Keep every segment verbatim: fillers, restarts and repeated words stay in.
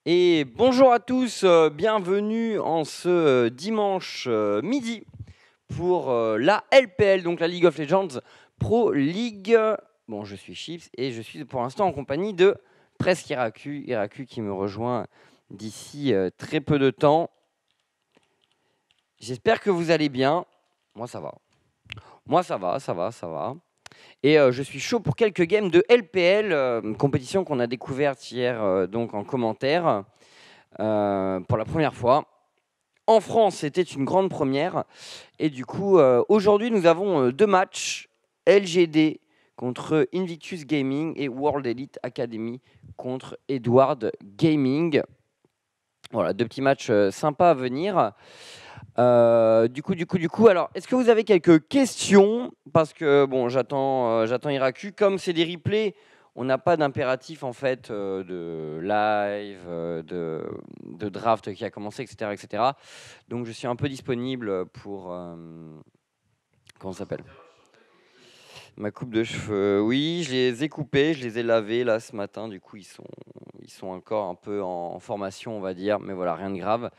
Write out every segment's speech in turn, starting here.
Et bonjour à tous, euh, bienvenue en ce euh, dimanche euh, midi pour euh, la L P L, donc la League of Legends Pro League. Bon, je suis Chips et je suis pour l'instant en compagnie de Presque Iraku, Iraku qui me rejoint d'ici euh, très peu de temps. J'espère que vous allez bien. Moi, ça va. Moi, ça va, ça va, ça va. Et euh, je suis chaud pour quelques games de L P L, euh, compétition qu'on a découverte hier euh, donc en commentaire. Euh, pour la première fois. En France, c'était une grande première. Et du coup, euh, aujourd'hui, nous avons euh, deux matchs. L G D contre Invictus Gaming et World Elite Academy contre Edward Gaming. Voilà, deux petits matchs euh, sympas à venir. Euh, du coup, du coup, du coup, alors, est-ce que vous avez quelques questions? Parce que, bon, j'attends euh, j'attends Iraku. Comme c'est des replays, on n'a pas d'impératif, en fait, euh, de live, euh, de, de draft qui a commencé, et cetera, et cetera. Donc, je suis un peu disponible pour... Euh, comment ça s'appelle? Ma coupe de cheveux, oui, je les ai coupés, je les ai lavés, là, ce matin. Du coup, ils sont, ils sont encore un peu en, en formation, on va dire. Mais voilà, rien de grave.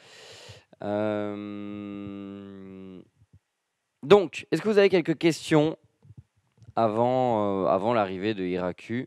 Euh... Donc, est-ce que vous avez quelques questions avant, euh, avant l'arrivée de Iraku,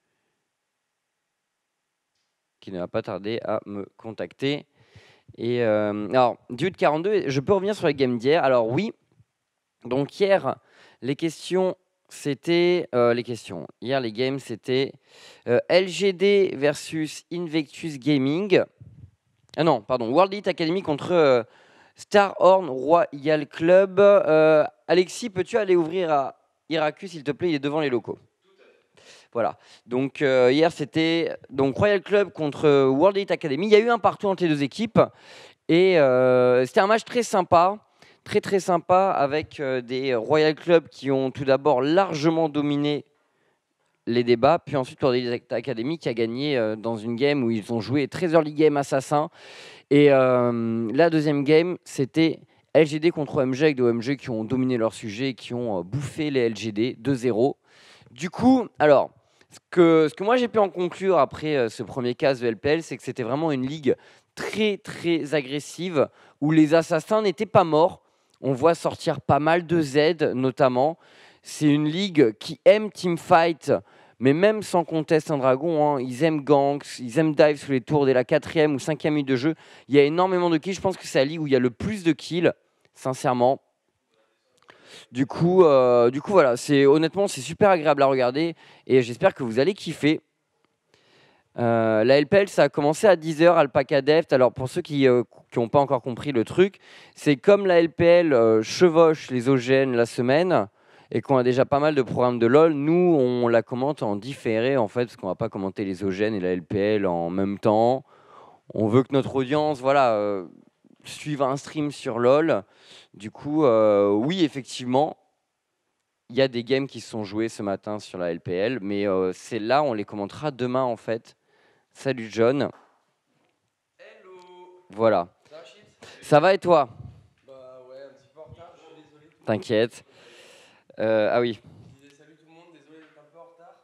qui ne va pas tarder à me contacter. Et euh, alors, Dude quarante-deux, je peux revenir sur les games d'hier. Alors oui, donc hier, les questions, c'était... Euh, les questions, hier, les games, c'était euh, L G D versus Invictus Gaming. Ah non, pardon, World Elite Academy contre... Euh, Starhorn Royal Club. Euh, Alexis, peux-tu aller ouvrir à Iraku, s'il te plaît? Il est devant les locaux. Voilà. Donc euh, hier, c'était donc Royal Club contre World Elite Academy. Il y a eu un partout entre les deux équipes. Et euh, c'était un match très sympa. Très très sympa avec euh, des Royal Club qui ont tout d'abord largement dominé les débats, puis ensuite World Elite Academy qui a gagné euh, dans une game où ils ont joué très early game assassin. Et euh, la deuxième game, c'était L G D contre O M G, avec des O M G qui ont dominé leur sujet, qui ont euh, bouffé les L G D deux zéro. Du coup, alors, ce que, ce que moi j'ai pu en conclure après euh, ce premier cas de L P L, c'est que c'était vraiment une ligue très très agressive, où les assassins n'étaient pas morts. On voit sortir pas mal de Z, notamment. C'est une ligue qui aime teamfight, mais même sans contest un dragon, hein, ils aiment ganks, ils aiment dive sous les tours dès la quatrième ou cinquième minute de jeu. Il y a énormément de kills. Je pense que c'est la ligue où il y a le plus de kills, sincèrement. Du coup, euh, du coup voilà, c'est honnêtement c'est super agréable à regarder et j'espère que vous allez kiffer. Euh, la L P L, ça a commencé à dix heures, Alpaca Deft. Alors pour ceux qui n'ont pas encore compris le truc, c'est comme la L P L euh, chevauche les O G N la semaine et qu'on a déjà pas mal de programmes de LoL, nous on la commente en différé en fait, parce qu'on va pas commenter les O G N et la L P L en même temps. On veut que notre audience, voilà, euh, suive un stream sur LoL. Du coup, euh, oui, effectivement, il y a des games qui se sont joués ce matin sur la L P L, mais euh, c'est là, on les commentera demain en fait. Salut John. Hello. Voilà. Ça va, Chips? Ça va et toi? Bah ouais, un petit peu en retard, je suis désolé. T'inquiète. Euh, ah oui. Je disais salut tout le monde, désolé d'être un peu en retard.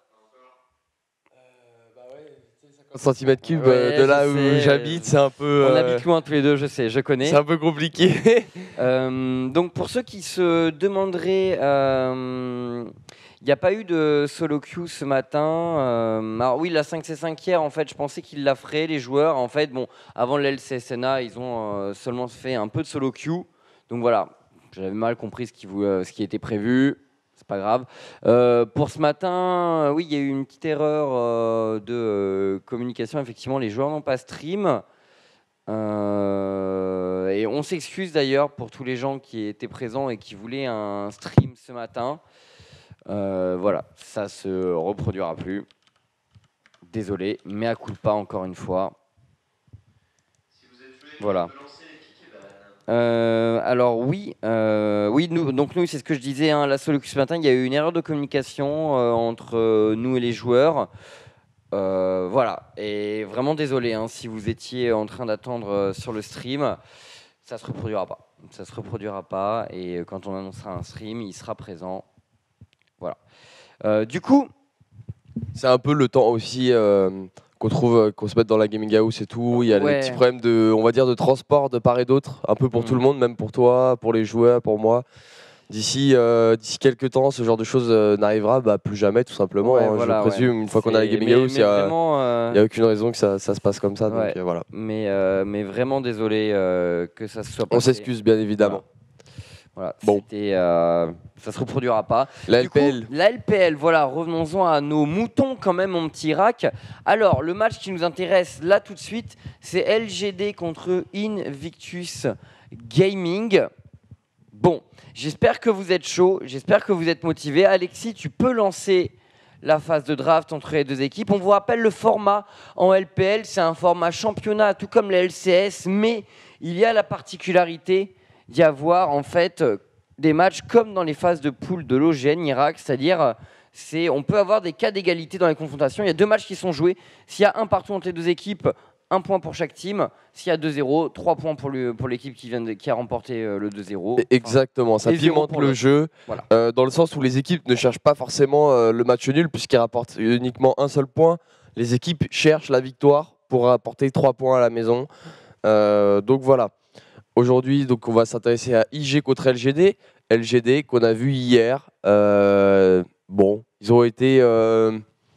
Euh, bah ouais, tu sais, cinquante centimètres cubes Ouais, de là je où sais. j'habite, c'est un peu... On euh, habite loin tous les deux, je sais, je connais. C'est un peu compliqué. Euh, donc pour ceux qui se demanderaient, euh, il n'y a pas eu de solo queue ce matin. Euh, alors oui, la cinq C cinq hier, en fait, je pensais qu'ils la feraient, les joueurs. En fait, bon, avant le L C S N A, ils ont euh, seulement fait un peu de solo queue. Donc voilà, j'avais mal compris ce qui, vous, euh, ce qui était prévu. C'est pas grave. Euh, pour ce matin, oui, il y a eu une petite erreur euh, de euh, communication. Effectivement, les joueurs n'ont pas stream. Euh, et on s'excuse d'ailleurs pour tous les gens qui étaient présents et qui voulaient un stream ce matin. Euh, voilà, ça se reproduira plus. Désolé, mais à coup de pas encore une fois. Si vous êtes tué, voilà. on peut lancer les kicks et Euh, alors oui, euh, oui, nous, donc nous, c'est ce que je disais, hein, la solo queue ce matin, il y a eu une erreur de communication euh, entre euh, nous et les joueurs. Euh, voilà, et vraiment désolé hein, si vous étiez en train d'attendre euh, sur le stream, ça se reproduira pas. Ça se reproduira pas, et quand on annoncera un stream, il sera présent. Voilà. Euh, du coup, C'est un peu le temps aussi euh, qu'on trouve, euh, qu'on se mette dans la gaming house et tout. Il y a Ouais. des petits problèmes de, on va dire, de transport de part et d'autre, un peu pour Mm. tout le monde, même pour toi, pour les joueurs, pour moi. D'ici euh, d'ici quelques temps, ce genre de choses euh, n'arrivera bah, plus jamais, tout simplement. Ouais, hein, voilà, je présume, ouais. une fois qu'on a la C'est- gaming mais- house, il mais n'y a, vraiment, euh, y a aucune raison que ça, ça se passe comme ça. Ouais. Donc euh, voilà. mais, euh, mais vraiment désolé euh, que ça se soit On passé. s'excuse bien évidemment. Voilà, Bon. c'était, euh, ça se reproduira pas. La Du coup, L P L. la L P L, voilà, revenons-en à nos moutons quand même, mon petit Rack. Alors, le match qui nous intéresse là tout de suite, c'est L G D contre Invictus Gaming. Bon, j'espère que vous êtes chaud, j'espère que vous êtes motivés. Alexis, tu peux lancer la phase de draft entre les deux équipes. On vous rappelle le format en L P L, c'est un format championnat, tout comme les L C S, mais il y a la particularité d'y avoir en fait euh, des matchs comme dans les phases de poule de l'O G N Irak, c'est-à-dire euh, c'est, on peut avoir des cas d'égalité dans les confrontations. Il y a deux matchs qui sont joués. S'il y a un partout entre les deux équipes, un point pour chaque team. S'il y a deux zéro, trois points pour, le, pour l'équipe qui, vient de, qui a remporté euh, le deux zéro. Enfin, Exactement, ça et zéro pimente pour le l'autre. jeu, Voilà. euh, dans le sens où les équipes ne cherchent pas forcément euh, le match nul, puisqu'ils rapportent uniquement un seul point. Les équipes cherchent la victoire pour rapporter trois points à la maison. Euh, donc voilà. Aujourd'hui, donc, on va s'intéresser à I G contre L G D. L G D qu'on a vu hier. Euh, bon, ils ont été euh,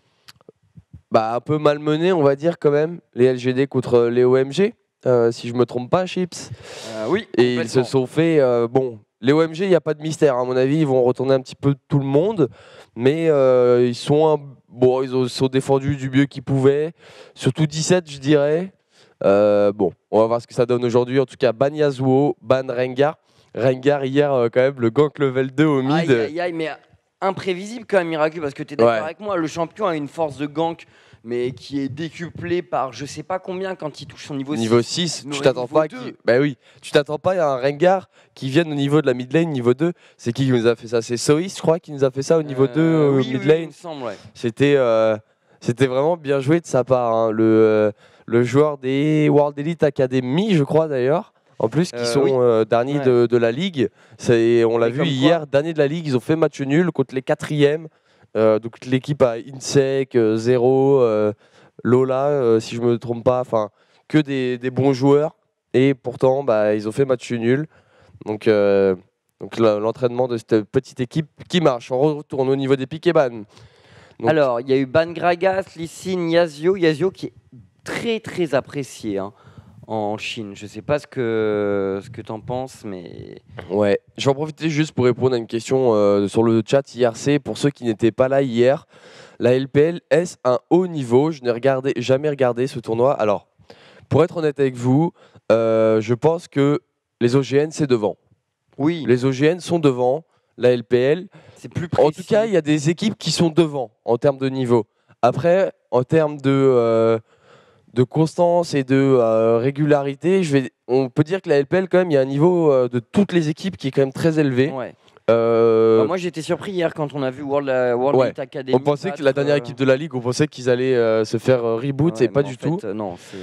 bah, un peu malmenés, on va dire quand même, les L G D contre les O M G, euh, si je me trompe pas, Chips. Euh, oui, Et ils se complètement. sont fait. euh, bon, les O M G, il n'y a pas de mystère. À mon avis, ils vont retourner un petit peu tout le monde. Mais euh, ils sont un- bon, ils ont- sont défendus du mieux qu'ils pouvaient. Surtout dix-sept, je dirais. Euh, bon, on va voir ce que ça donne aujourd'hui. En tout cas, ban Yasuo, ban Rengar. Rengar, hier, euh, quand même, le gank level deux au mid. Aïe, aïe, aïe, mais imprévisible quand même, Miraculeux, parce que tu es d'accord Ouais. avec moi, le champion a une force de gank, mais qui est décuplée par je sais pas combien quand il touche son niveau, Niveau six. six, Mais tu au t'attends niveau pas deux. qu'il- bah oui, tu t'attends pas à un Rengar qui vienne au niveau de la mid lane, niveau deux. C'est qui qui nous a fait ça? C'est Sois, je crois, qui nous a fait ça au niveau deux, Euh, au oui, mid oui, lane. il me semble, ouais. C'était euh, c'était vraiment bien joué de sa part. hein. Le, euh, le joueur des World Elite Academy, je crois d'ailleurs, en plus, qui Euh, sont oui. euh, derniers Ouais. de, de la ligue. C'est- On l'a Et vu comme hier, dernier de la ligue, ils ont fait match nul contre les quatrièmes. Euh, donc l'équipe à Insec, euh, Zero, euh, Lola, euh, si je me trompe pas, enfin que des, des bons joueurs. Et pourtant, bah, ils ont fait match nul. Donc, euh, donc la- l'entraînement de cette petite équipe qui marche. On retourne au niveau des piques et ban. Donc- Alors, il y a eu Ban Gragas, Lee Sin, Yasuo. Yasuo qui est très très apprécié hein, en Chine. Je sais pas ce que, ce que tu en penses, mais. Ouais, je vais en profiter juste pour répondre à une question euh, sur le chat I R C. Pour ceux qui n'étaient pas là hier, la L P L, est-ce un haut niveau? Je n'ai regardé, jamais regardé ce tournoi. Alors, pour être honnête avec vous, euh, je pense que les O G N, c'est devant. Oui, Les O G N sont devant la L P L. c'est plus précis. En tout cas, il y a des équipes qui sont devant en termes de niveau. Après, en termes de, euh, de constance et de euh, régularité, je vais, on peut dire que la L P L, quand même, il y a un niveau euh, de toutes les équipes qui est quand même très élevé. Ouais. Euh, Bah, moi, j'étais surpris hier quand on a vu World, euh, World Ouais. Elite Academy. on pensait que battre, la dernière euh, équipe de la ligue, on pensait qu'ils allaient euh, se faire euh, reboot, ouais, et pas mais en du fait, tout. euh, non, c'est.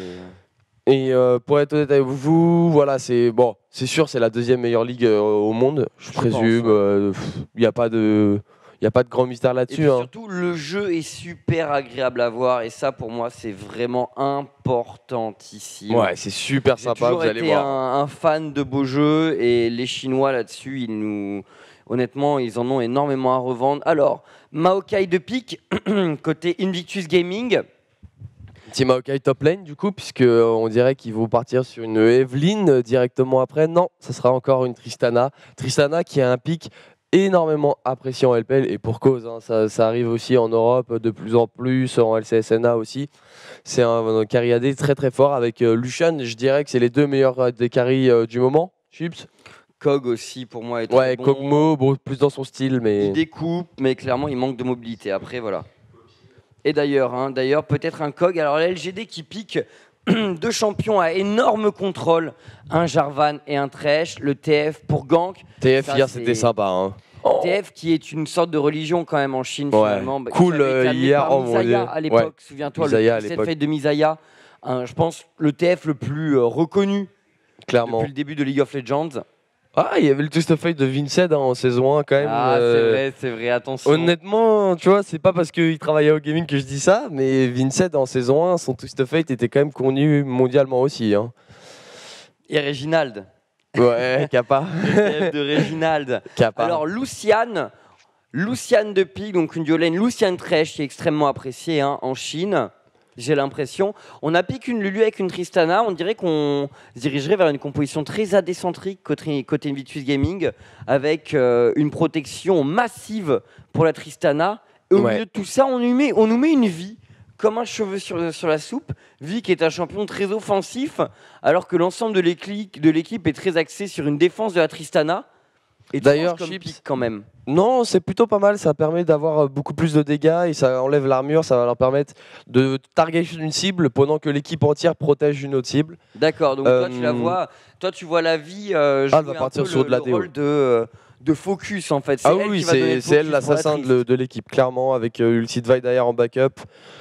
Et euh, pour être honnête avec vous, voilà, c'est bon, c'est sûr, c'est la deuxième meilleure ligue euh, au monde, je, Je présume. pense, ouais. euh, pff, Il n'y a pas de, il y a pas de grand mystère Et là-dessus. puis hein. surtout, le jeu est super agréable à voir et ça, pour moi, c'est vraiment importantissime. Ouais, c'est super J'ai sympa, toujours vous allez été voir. un, un fan de beaux jeux et les Chinois là-dessus, ils nous, honnêtement, ils en ont énormément à revendre. Alors, Maokai de pique côté Invictus Gaming. Team Maokai top lane du coup, puisque euh, on dirait qu'ils vont partir sur une Evelyn euh, directement après. Non, ça sera encore une Tristana. Tristana qui a un pic énormément apprécié en L P L et pour cause. hein, ça, ça arrive aussi en Europe de plus en plus, en L C S N A aussi. C'est un, un carry A D très très fort avec euh, Lucian. Je dirais que c'est les deux meilleurs euh, des carries euh, du moment. Chips. Kog aussi, pour moi, est très Ouais, bon. Kog'Maw, bon, plus dans son style, mais. Il découpe, mais clairement, il manque de mobilité. Après, voilà. Et d'ailleurs, hein, d'ailleurs, peut-être un Kog. Alors, la L G D qui pique deux champions à énorme contrôle, un Jarvan et un Thresh, le T F pour gank. T F Ça, hier, c'est- c'était sympa. Hein. T F qui est une sorte de religion quand même en Chine Ouais. finalement. Bah, Cool, qui avait été euh, amené hier, par oh mon Misaya Dieu. à l'époque, Ouais. souviens-toi, Misaya à le l'époque. set de Misaya. Hein, je pense le T F le plus euh, reconnu Clairement. depuis le début de League of Legends. Ah, il y avait le Twist of Fate de Vincent hein, en saison un quand même. Ah, euh, c'est vrai, c'est vrai, attention. Honnêtement, tu vois, c'est pas parce qu'il travaillait au gaming que je dis ça, mais Vincent en saison un, son Twist of Fate était quand même connu mondialement aussi. Hein. Et Reginald. Ouais, Kappa. Le T F de Reginald. Kappa. Alors, Luciane, Luciane de Pique, donc une duolane, Luciane Trèche, qui est extrêmement appréciée hein, en Chine. J'ai l'impression. On a piqué une Lulu avec une Tristana. On dirait qu'on se dirigerait vers une composition très adécentrique côté, côté Invictus Gaming, avec euh, une protection massive pour la Tristana. Et au Ouais. milieu de tout ça, on nous met, on nous met une vie comme un cheveu sur, sur la soupe. Vi qui est un champion très offensif, alors que l'ensemble de l'équipe de l'équipe est très axé sur une défense de la Tristana. Et D'ailleurs, comme Chips- pique quand même. Non, c'est plutôt pas mal. Ça permet d'avoir euh, beaucoup plus de dégâts et ça enlève l'armure. Ça va leur permettre de target une cible pendant que l'équipe entière protège une autre cible. D'accord, donc toi tu la Euh, vois, toi tu vois la vie euh, jouer elle va un partir peu sur le, de la le déo. rôle de, euh, de focus en fait. C'est Ah elle oui, qui va donner c'est le c'est elle focus pour la l'assassin Trist. de, de l'équipe, clairement, avec euh, Ulti de Vi derrière en backup.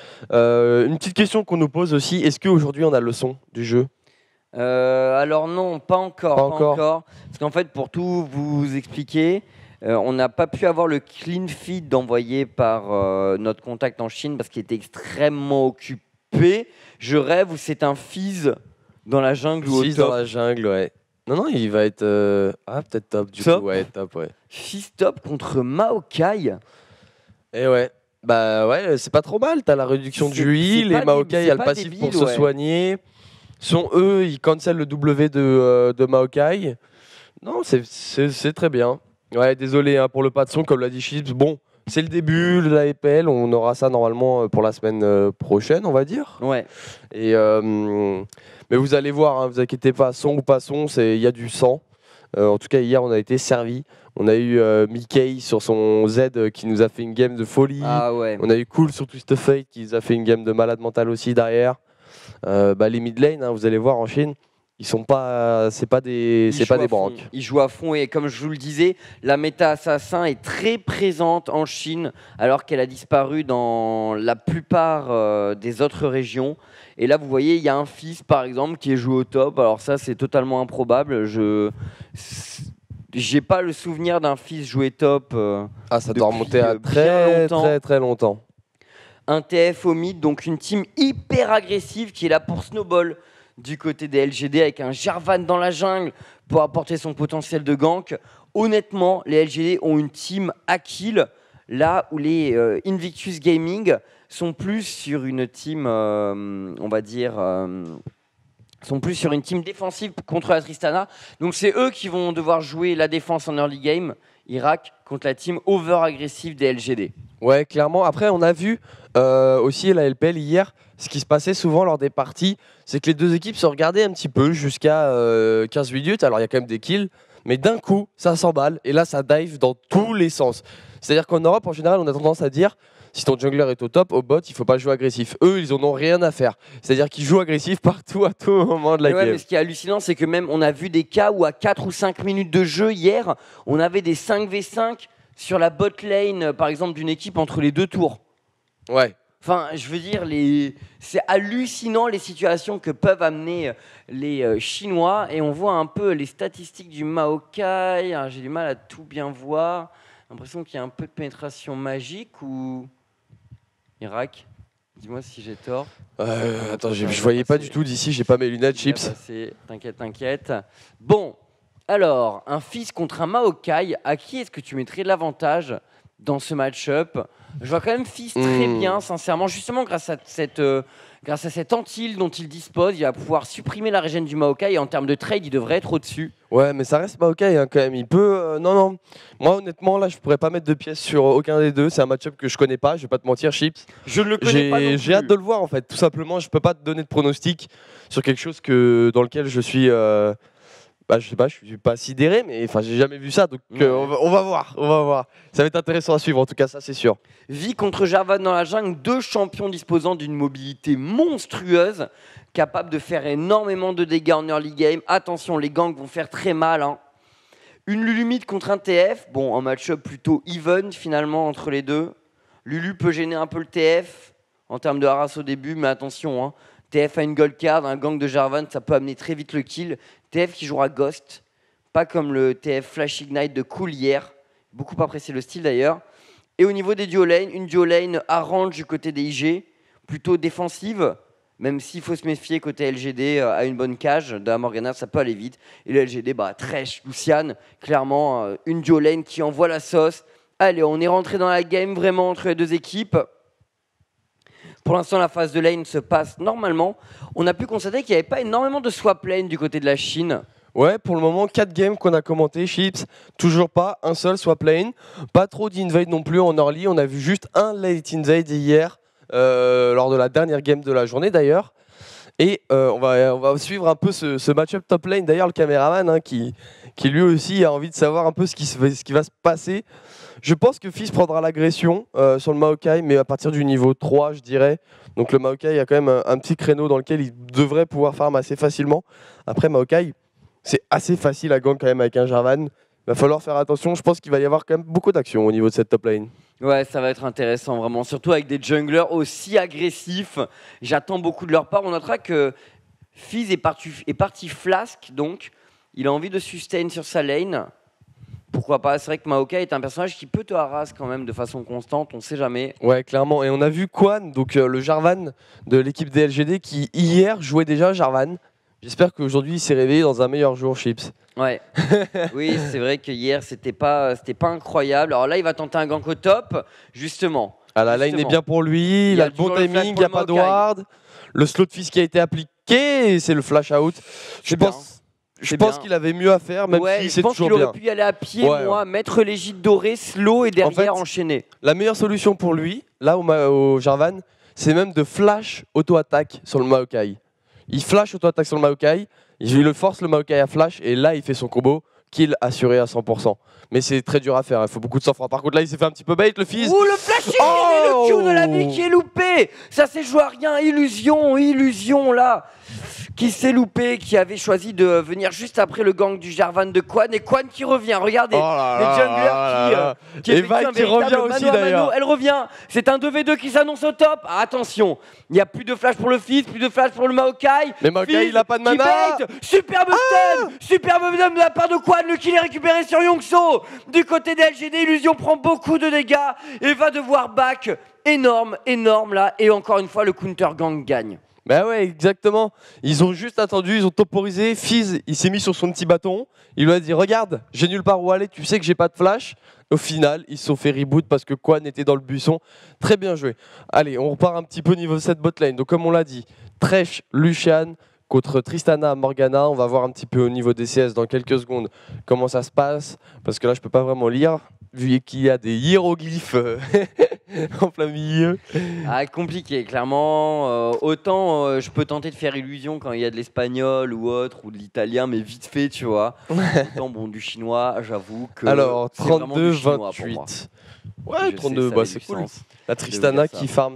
Euh, une petite question qu'on nous pose aussi, est-ce qu'aujourd'hui on a le son du jeu? Euh, alors non, pas encore, Pas pas encore. encore. Parce qu'en fait, pour tout vous expliquer, euh, on n'a pas pu avoir le clean feed envoyé par euh, notre contact en Chine parce qu'il était extrêmement occupé. Je rêve où c'est un Fizz dans la jungle ou au Six top. dans la jungle, ouais. Non, non, il va être... euh, Ah, peut-être top, du Top. coup, ouais, top, ouais. Fizz top contre Maokai. Et ouais. Bah ouais, c'est pas trop mal, t'as la réduction C'est- du heal, c'est pas et Maokai dé- c'est a le pas passif débile, pour se ouais. soigner. Sont eux, ils cancel le W de, euh, de Maokai. Non, c'est- c'est c'est très bien. Ouais, désolé hein, pour le pas de son, comme l'a dit Chips. Bon, c'est le début de la E P L, on aura ça normalement euh, pour la semaine euh, prochaine, on va dire. Ouais. Et, euh, mais vous allez voir, hein, vous inquiétez pas, son ou pas son, c'est- il y a du sang. Euh, en tout cas, hier, on a été servi. On a eu euh, Mickey sur son Z euh, qui nous a fait une game de folie. Ah ouais. On a eu Cool sur Twist of Fate qui nous a fait une game de malade mental aussi derrière. Euh, bah, les mid lane, hein, vous allez voir en Chine, ils sont pas, c'est pas des, Il c'est joue pas à des fond. branques. Il joue à fond et comme je vous le disais, la méta assassin est très présente en Chine alors qu'elle a disparu dans la plupart euh, des autres régions. Et là, vous voyez, il y a un fils par exemple qui est joué au top. Alors ça, c'est totalement improbable. Je j'ai pas le souvenir d'un fils joué top. euh, Ah, ça doit Depuis, remonter euh, à bien très, longtemps. très, très longtemps. Un T F au mid, donc une team hyper agressive qui est là pour snowball du côté des L G D avec un Jarvan dans la jungle pour apporter son potentiel de gank. Honnêtement, les L G D ont une team à kill là où les euh, Invictus Gaming sont plus sur une team, euh, on va dire, euh, sont plus sur une team défensive contre la Tristana. Donc c'est eux qui vont devoir jouer la défense en early game, Irak, contre la team over-agressive des L G D. Ouais, clairement. Après, on a vu euh, aussi la L P L hier. Ce qui se passait souvent lors des parties, c'est que les deux équipes se regardaient un petit peu jusqu'à euh, quinze minutes. Alors, il y a quand même des kills, mais d'un coup, ça s'emballe et là, ça dive dans tous les sens. C'est-à-dire qu'en Europe, en général, on a tendance à dire si ton jungler est au top, au bot, il faut pas jouer agressif. Eux, ils en ont rien à faire. C'est-à-dire qu'ils jouent agressif partout à tout moment de la Mais ouais, game. mais ce qui est hallucinant, c'est que même on a vu des cas où à quatre ou cinq minutes de jeu hier, on avait des cinq v cinq sur la bot lane, euh, par exemple, d'une équipe entre les deux tours. Ouais. Enfin, je veux dire, les... c'est hallucinant les situations que peuvent amener euh, les euh, Chinois. Et on voit un peu les statistiques du Maokai. Alors, j'ai du mal à tout bien voir. J'ai l'impression qu'il y a un peu de pénétration magique ou... Irak, dis-moi si j'ai tort. Euh, attends, je, je voyais pas du tout d'ici, j'ai pas mes lunettes, Il a Chips. passé. T'inquiète, t'inquiète. Bon, alors, un fils contre un Maokai, à qui est-ce que tu mettrais l'avantage dans ce match-up? Je vois quand même fils très Hmm. bien, sincèrement, justement grâce à cette, euh, grâce à cette antil dont il dispose, il va pouvoir supprimer la régène du Maokai et en termes de trade, il devrait être au-dessus. Ouais, mais ça reste Maokai hein, quand même. Il peut. euh, non, non. Moi, honnêtement, là, je pourrais pas mettre de pièces sur aucun des deux. C'est un match-up que je connais pas. Je vais pas te mentir, Chips. Je ne le connais pas non J'ai plus. j'ai hâte de le voir en fait. Tout simplement, je peux pas te donner de pronostic sur quelque chose que dans lequel je suis. Euh, bah, je sais pas, je suis pas sidéré, mais enfin, j'ai jamais vu ça. Donc, euh, Ouais. on, va, on va voir, on va voir. Ça va être intéressant à suivre. En tout cas, ça, c'est sûr. Vi contre Jarvan dans la jungle, deux champions disposant d'une mobilité monstrueuse, capables de faire énormément de dégâts en early game. Attention, les ganks vont faire très mal. Hein. Une Lulu mid contre un T F, bon, un match-up plutôt even finalement entre les deux. Lulu peut gêner un peu le T F en termes de harass au début, mais attention, hein. T F a une gold card, un gank de Jarvan, ça peut amener très vite le kill. T F qui jouera Ghost pas comme le T F Flash Ignite de Cool hier, beaucoup apprécié le style d'ailleurs. Et au niveau des duo lane, une duo lane arrange du côté des I G, plutôt défensive, même s'il faut se méfier côté L G D euh, à une bonne cage de la Morgana, ça peut aller vite. Et le L G D, bah, Thresh, Lucian, clairement euh, une duo lane qui envoie la sauce. Allez, on est rentré dans la game vraiment entre les deux équipes. Pour l'instant, la phase de lane se passe normalement. On a pu constater qu'il n'y avait pas énormément de swap lane du côté de la Chine. Ouais, pour le moment, quatre games qu'on a commenté, Chips, toujours pas un seul swap lane. Pas trop d'invade non plus en early. On a vu juste un late invade hier, euh, lors de la dernière game de la journée d'ailleurs. Et euh, on, va, on va suivre un peu ce, ce match-up top lane. D'ailleurs, le caméraman hein, qui, qui lui aussi a envie de savoir un peu ce qui, se, ce qui va se passer. Je pense que Fizz prendra l'agression euh, sur le Maokai, mais à partir du niveau trois, je dirais. Donc le Maokai a quand même un, un petit créneau dans lequel il devrait pouvoir farm assez facilement. Après, Maokai, c'est assez facile à gank quand même avec un Jarvan. Il va falloir faire attention. Je pense qu'il va y avoir quand même beaucoup d'actions au niveau de cette top lane. Ouais, ça va être intéressant vraiment, surtout avec des junglers aussi agressifs. J'attends beaucoup de leur part. On notera que Fizz est parti, est parti flasque, donc il a envie de sustain sur sa lane. Pourquoi pas? C'est vrai que Maokai est un personnage qui peut te harass quand même de façon constante, on sait jamais. Ouais, clairement. Et on a vu Quan, donc euh, le Jarvan de l'équipe des L G D, qui hier jouait déjà Jarvan. J'espère qu'aujourd'hui il s'est réveillé dans un meilleur jour, Chips. Ouais. Oui, c'est vrai que hier c'était pas, c'était pas incroyable. Alors là, il va tenter un gank au top, justement. Ah, la line est bien pour lui, il, il a, a le bon timing, il n'y a pas de ward. Le slow de Fizz qui a été appliqué, c'est le flash out. Je pense, je pense qu'il avait mieux à faire, même ouais, si c'est toujours bien. Je pense qu'il aurait pu y aller à pied, ouais, moi, ouais. mettre l'égide dorée, slow et derrière en fait, enchaîner. La meilleure solution pour lui, là au, au Jarvan, c'est même de flash auto-attaque sur le Maokai. Il flash auto-attaque sur le Maokai, il le force le Maokai à flash et là il fait son combo, kill assuré à cent pour cent. Mais c'est très dur à faire, il faut beaucoup de sang-froid. Par contre là il s'est fait un petit peu bait, le Fizz. Ouh le flashing oh et le Q de la vie qui est loupé. Ça s'est joué à rien, illusion, illusion là. Qui s'est loupé, qui avait choisi de venir juste après le gank du Jarvan de Quan. Et Quan qui revient, regardez, oh là les là junglers là qui, là. Euh, qui et Vague qui revient aussi d'ailleurs. Elle revient, c'est un deux v deux qui s'annonce au top. Ah, attention, il n'y a plus de flash pour le Fizz, plus de flash pour le Maokai. Mais Maokai il a pas de mana. Superbe stun, ah superbe stun de la part de Quan, le kill est récupéré sur Yongso. Du côté des L G D, Illusion prend beaucoup de dégâts et va devoir back. Énorme, énorme là. Et encore une fois, le counter gang gagne. Bah ouais, exactement. Ils ont juste attendu, ils ont temporisé. Fizz, il s'est mis sur son petit bâton. Il lui a dit, regarde, j'ai nulle part où aller, tu sais que j'ai pas de flash. Au final, ils se sont fait reboot parce que Quan était dans le buisson. Très bien joué. Allez, on repart un petit peu au niveau de cette botlane. Donc comme on l'a dit, Thresh, Lucian contre Tristana, Morgana. On va voir un petit peu au niveau des C S dans quelques secondes comment ça se passe. Parce que là, je peux pas vraiment lire, vu qu'il y a des hiéroglyphes en plein milieu. Ah, compliqué, clairement. Euh, autant euh, je peux tenter de faire illusion quand il y a de l'espagnol ou autre, ou de l'italien, mais vite fait, tu vois. Autant, bon, du chinois, j'avoue que. Alors, trente-deux vingt-huit. Ouais, je trente-deux, sais, bah, c'est cool. La Tristana qui farm.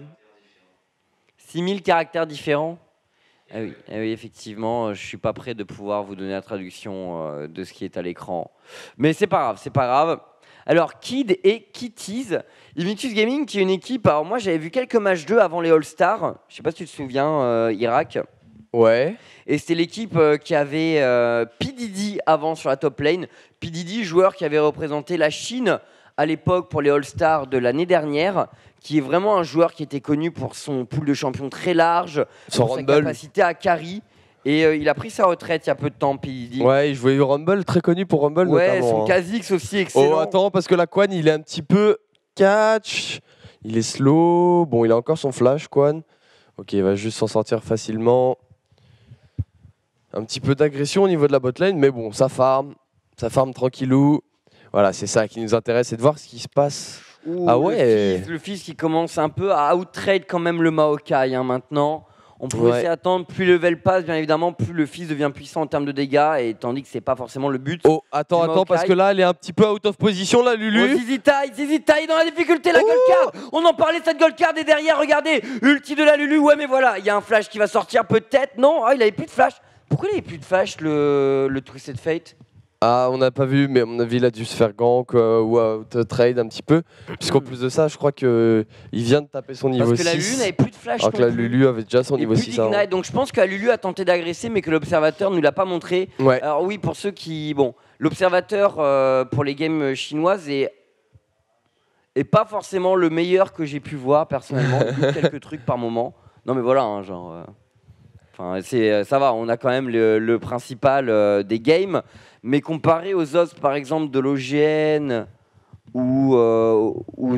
six mille caractères différents. Ah oui, ah oui, effectivement, je suis pas prêt de pouvoir vous donner la traduction euh, de ce qui est à l'écran. Mais c'est pas grave, c'est pas grave. Alors, Kid et Kitties, Invictus Gaming, qui est une équipe. Alors, moi, j'avais vu quelques matchs d'eux avant les All-Stars. Je sais pas si tu te souviens, euh, Irak. Ouais. Et c'était l'équipe euh, qui avait euh, P. Diddy avant sur la top lane. P. Diddy, joueur qui avait représenté la Chine à l'époque pour les All-Stars de l'année dernière, qui est vraiment un joueur qui était connu pour son pool de champions très large, son pour Rumble. sa capacité à carry. Et euh, il a pris sa retraite il y a peu de temps, P. Diddy. Ouais, il jouait Rumble, très connu pour Rumble ouais, notamment. son hein. Kha'Zix aussi, excellent. Oh, attends, parce que la Quan, il est un petit peu catch. Il est slow. Bon, il a encore son flash, Quan. Ok, il va juste s'en sortir facilement. Un petit peu d'agression au niveau de la botlane, mais bon, ça farm. Ça farm tranquillou. Voilà, c'est ça qui nous intéresse, c'est de voir ce qui se passe. Ouh, ah ouais. Le Fizz, le Fizz qui commence un peu à out-trade quand même le Maokai hein, maintenant. On pouvait ouais. s'y attendre, plus le level passe, bien évidemment, plus le Fizz devient puissant en termes de dégâts, et tandis que c'est pas forcément le but. Oh, attends, attends, parce que là, elle est un petit peu out of position, là, Lulu. Oh, Zizi Tai, Zizi Tai dans la difficulté, la oh gold card. On en parlait de cette gold card, et derrière, regardez, ulti de la Lulu, ouais, mais voilà, il y a un flash qui va sortir peut-être. Non, ah, il avait plus de flash. Pourquoi il avait plus de flash, le, le Twisted Fate? Ah, on n'a pas vu, mais à mon avis, il a dû se faire gank euh, ou out trade un petit peu. Puisqu'en plus de ça, je crois qu'il vient de taper son niveau six. Parce que la Lulu n'avait plus de flash. Alors que la Lulu avait déjà son et niveau plus six. Hein. Donc je pense que la Lulu a tenté d'agresser, mais que l'observateur ne l'a pas montré. Ouais. Alors oui, pour ceux qui... Bon, l'observateur euh, pour les games chinoises est, est pas forcément le meilleur que j'ai pu voir personnellement. Il loupe quelques trucs par moment. Non mais voilà, hein, genre, euh, enfin, c'est, ça va, on a quand même le, le principal euh, des games, mais comparé aux odds par exemple de l'O G N ou, euh, ou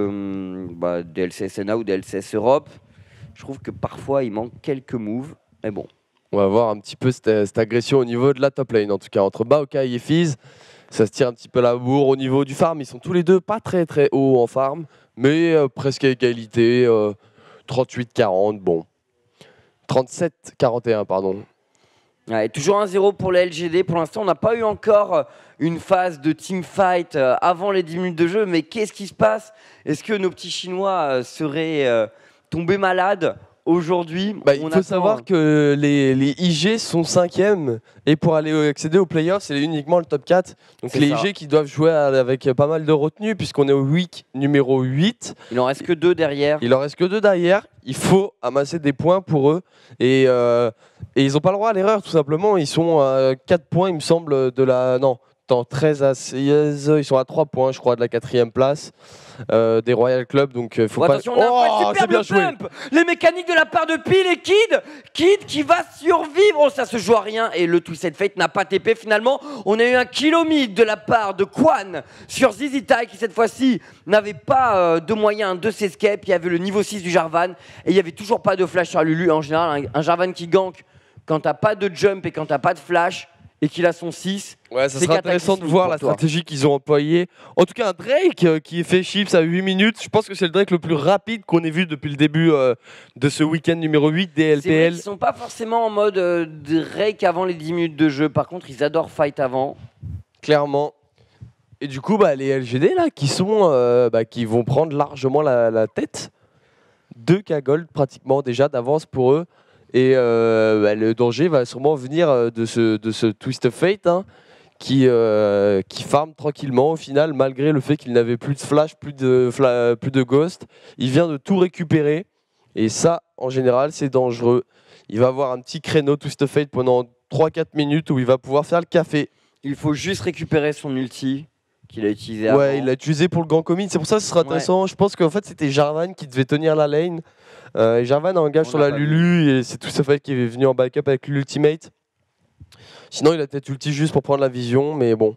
de bah, D L C S N A ou D L C S Europe, je trouve que parfois il manque quelques moves, mais bon. On va voir un petit peu cette, cette agression au niveau de la top lane, en tout cas entre Maokai et Fizz. Ça se tire un petit peu la bourre au niveau du farm. Ils sont tous les deux pas très très hauts en farm, mais euh, presque à égalité. Euh, trente-huit quarante, bon. trente-sept quarante et un, pardon. Ouais, toujours un zéro pour la L G D. Pour l'instant, on n'a pas eu encore une phase de teamfight avant les dix minutes de jeu. Mais qu'est-ce qui se passe? Est-ce que nos petits Chinois seraient euh, tombés malades aujourd'hui? Bah, il faut attend... savoir que les, les I G sont cinquièmes et pour aller accéder aux playoffs, c'est uniquement le top quatre. Donc les ça. I G qui doivent jouer avec pas mal de retenue puisqu'on est au week numéro huit. Il en reste que deux derrière. Il en reste que deux derrière. Il faut amasser des points pour eux. Et, euh, et ils n'ont pas le droit à l'erreur tout simplement. Ils sont à quatre points, il me semble, de la... Non, attends, treize à seize. Ils sont à trois points, je crois, de la quatrième place. Euh, des Royal Club, donc il faut oh, pas... Attention, on a oh, un superbe pump. Les mécaniques de la part de Peel et Kid. Kid qui va survivre. Oh, ça se joue à rien. Et le Twisted Fate n'a pas T P finalement. On a eu un kilomètre de la part de Quan sur Zizitai qui cette fois-ci n'avait pas euh, de moyen de s'escape. Il y avait le niveau six du Jarvan. Et il n'y avait toujours pas de flash sur Lulu. En général, un, un Jarvan qui gank quand t'as pas de jump et quand t'as pas de flash et qu'il a son six. Ouais, ça sera intéressant de voir la toi. stratégie qu'ils ont employée. En tout cas, un Drake euh, qui fait chips à huit minutes. Je pense que c'est le Drake le plus rapide qu'on ait vu depuis le début euh, de ce week-end numéro huit des L P L. Ils ne sont pas forcément en mode euh, Drake avant les dix minutes de jeu. Par contre, ils adorent fight avant. Clairement. Et du coup, bah, les L G D là, qui, sont, euh, bah, qui vont prendre largement la, la tête. deux K gold pratiquement déjà d'avance pour eux. Et euh, bah, le danger va sûrement venir de ce, de ce Twist of Fate hein, qui, euh, qui farm tranquillement au final, malgré le fait qu'il n'avait plus de flash, plus de, fla plus de ghost. Il vient de tout récupérer. Et ça, en général, c'est dangereux. Il va avoir un petit créneau Twist of Fate pendant trois quatre minutes où il va pouvoir faire le café. Il faut juste récupérer son ulti qu'il a utilisé avant. Ouais, il l'a utilisé pour le grand commit. C'est pour ça que ce sera intéressant. Ouais. Je pense qu'en fait, c'était Jarvan qui devait tenir la lane. Euh, Jarvan engage on sur la Lulu vu. Et c'est tout ça fait qui est venu en backup avec l'ultimate. Sinon, il a peut-être ulti juste pour prendre la vision, mais bon,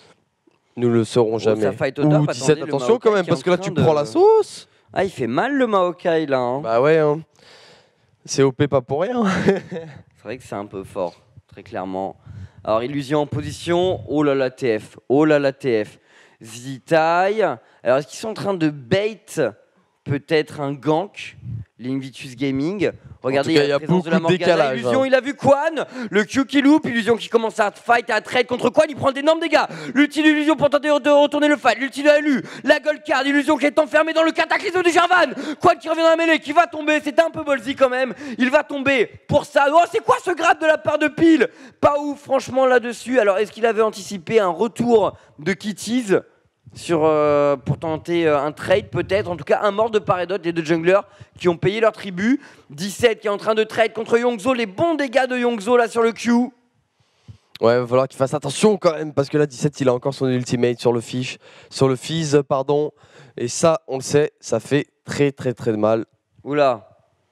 nous le saurons jamais. Ouh, dix-sept, attention quand même, parce que là, tu de... prends la sauce. Ah, il fait mal le Maokai là. Hein. Bah ouais, hein. C'est O P pas pour rien. C'est vrai que c'est un peu fort, très clairement. Alors, Illusion en position. Oh là là, T F. Oh là là, T F. Zitai. Alors, est-ce qu'ils sont en train de bait peut-être un gank, l'Invitus Gaming? Regardez, il y a beaucoup de, de décalage. Illusion, hein. Il a vu Quan, le Q qui loupe, Illusion qui commence à fight, à trade contre Quan, il prend d'énormes dégâts. L'ulti d'Illusion pour tenter de retourner le fight, l'ulti de la Lu, la gold card, Illusion qui est enfermée dans le cataclysme du Jarvan. Quan qui revient dans la mêlée, qui va tomber, c'était un peu ballsy quand même, il va tomber pour ça. Oh, c'est quoi ce grab de la part de Peel? Pas ouf, franchement, là-dessus. Alors, est-ce qu'il avait anticipé un retour de Kitties sur, euh, pour tenter euh, un trade peut-être, en tout cas un mort de part et d'autre, les deux junglers qui ont payé leur tribut. dix-sept qui est en train de trade contre Yongzo, les bons dégâts de Yongzo là sur le Q. Ouais, il va falloir qu'il fasse attention quand même, parce que là dix-sept il a encore son ultimate sur le fish, sur le Fizz, pardon. Et ça, on le sait, ça fait très très très mal. Oula.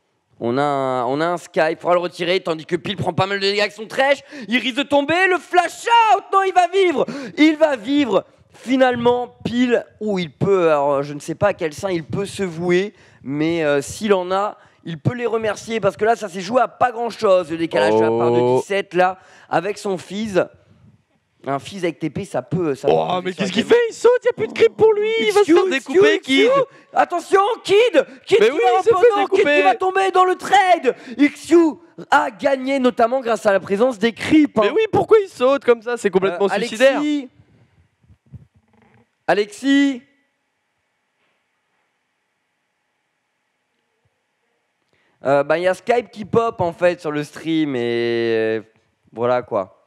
On a, un, on a un Sky, il faudra le retirer, tandis que Peel prend pas mal de dégâts avec son trèche. Il risque de tomber, le flash out. Non, il va vivre. Il va vivre. Finalement, Peel, où il peut, alors je ne sais pas à quel sein il peut se vouer, mais euh, s'il en a, il peut les remercier parce que là, ça s'est joué à pas grand-chose. Le décalage oh. de la part de dix-sept, là, avec son Fizz. Un Fizz avec T P, ça peut. Ça oh, peut mais qu'est-ce qu'il fait? Il saute, il n'y a plus de creep pour lui. Il va se faire découper, Kid. Attention, Kid Kid mais qui, oui, va fait Kid qui va tomber dans le trade. X Q a gagné, notamment grâce à la présence des creeps. Hein. Mais oui, pourquoi il saute comme ça? C'est complètement euh, suicidaire. Alexis Alexis euh, bah, y a Skype qui pop en fait sur le stream et voilà quoi.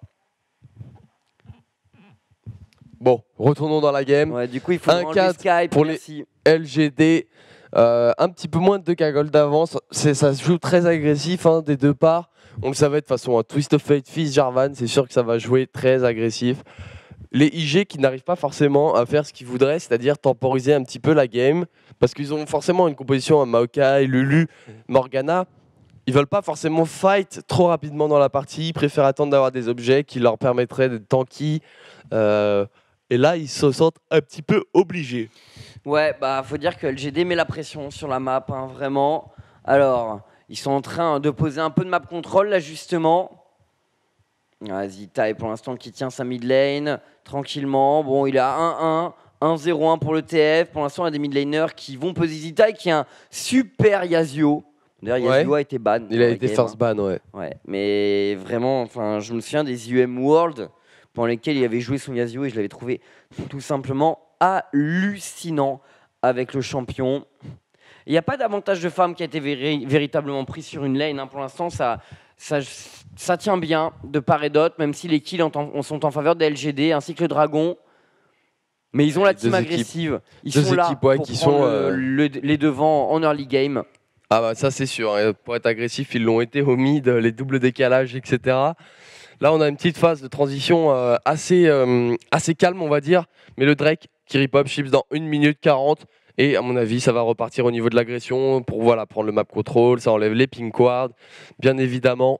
Bon, retournons dans la game. Ouais, du coup, il faut un quatre Skype pour merci. Les L G D. Euh, un petit peu moins de deux K gold d'avance. Ça se joue très agressif hein, des deux parts. On le savait de toute façon. Un Twist of Fate, Fizz, Jarvan, c'est sûr que ça va jouer très agressif. les I G qui n'arrivent pas forcément à faire ce qu'ils voudraient, c'est-à-dire temporiser un petit peu la game, parce qu'ils ont forcément une composition à Maokai, Lulu, Morgana. Ils veulent pas forcément fight trop rapidement dans la partie, ils préfèrent attendre d'avoir des objets qui leur permettraient d'être tanky. Euh, et là, ils se sentent un petit peu obligés. Ouais, bah faut dire que L G D met la pression sur la map, hein, vraiment. Alors, ils sont en train de poser un peu de map control là justement. Vas-y, Tai pour l'instant qui tient sa mid lane tranquillement. Bon, il a un un, un zéro un pour le T F. Pour l'instant, il y a des mid laners qui vont poser Zitai qui est un super Yasuo. D'ailleurs, Yasuo Ouais. a été ban. Il a été first ban, ouais. Ouais, mais vraiment, enfin, je me souviens des U M World pendant lesquels il avait joué son Yasuo et je l'avais trouvé tout simplement hallucinant avec le champion. Il n'y a pas d'avantage de femme qui a été véri- véritablement pris sur une lane. Hein. Pour l'instant, ça, ça, ça tient bien de part et d'autre, même si les kills en, en, sont en faveur des L G D ainsi que le Dragon. Mais ils ont la Deux team équipes. agressive. Ils Deux sont là équipes, ouais, pour qui prendre sont, le- euh, le- les devants en early game. Ah bah ça c'est sûr, hein. Pour être agressif, ils l'ont été au mid, les doubles décalages, et cetera. Là, on a une petite phase de transition euh, assez, euh, assez calme, on va dire. Mais le Drake qui rip-up chips dans une minute quarante. Et à mon avis, ça va repartir au niveau de l'agression pour voilà, prendre le map control. Ça enlève les ping wards, bien évidemment.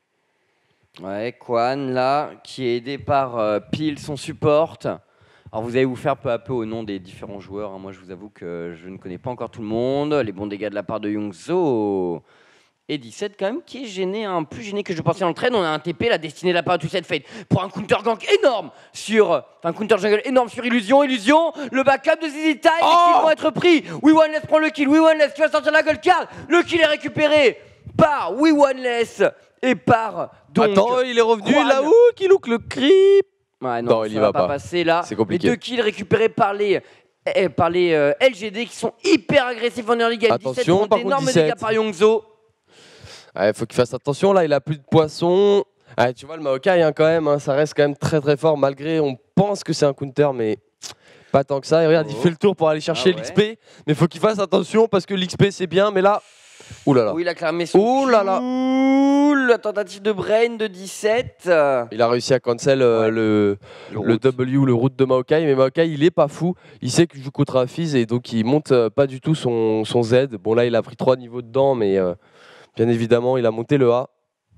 Ouais, Quan là, qui est aidé par euh, Peel, son support. Alors vous allez vous faire peu à peu au nom des différents joueurs. Hein. Moi, je vous avoue que je ne connais pas encore tout le monde. Les bons dégâts de la part de Youngzo. Et dix-sept quand même qui est gêné, hein, plus gêné que je pensais dans le trade. On a un T P, la destinée de la part de dix-sept Fate pour un counter gank énorme sur, enfin un counter jungle énorme sur Illusion, Illusion, le backup de Zizi Time, Oh les kills vont être pris. We One Less prend le kill, We One Less qui va sortir la gold card, le kill est récupéré par We One Less et par donc. Attends, il est revenu Quan. là-haut, qui look le creep. Ouais, non, Non, ça il y va va pas, pas. passer là. C'est compliqué. Les deux kills récupérés par les eh, par les euh, L G D qui sont hyper agressifs en early game. Attention, dix-sept prend par contre, d'énormes dix-sept. dégâts par Youngzo. Il faut qu'il fasse attention, là il a plus de poissons. Ouais, tu vois le Maokai hein, quand même, hein, ça reste quand même très très fort malgré on pense que c'est un counter mais pas tant que ça. Et regarde, Oh. il fait le tour pour aller chercher Ah ouais. l'X P, mais il faut qu'il fasse attention parce que l'X P c'est bien, mais là, ouh là là. Oui, il a clamé son Ouh là là. cool. La tentative de brain de dix-sept. euh, Il a réussi à cancel euh, Ouais. le, le le route. W, le route de Maokai, mais Maokai il est pas fou, il sait qu'il joue contre un Fizz et donc il monte euh, pas du tout son, son Z. Bon là il a pris trois niveaux dedans, mais euh, bien évidemment il a monté le A.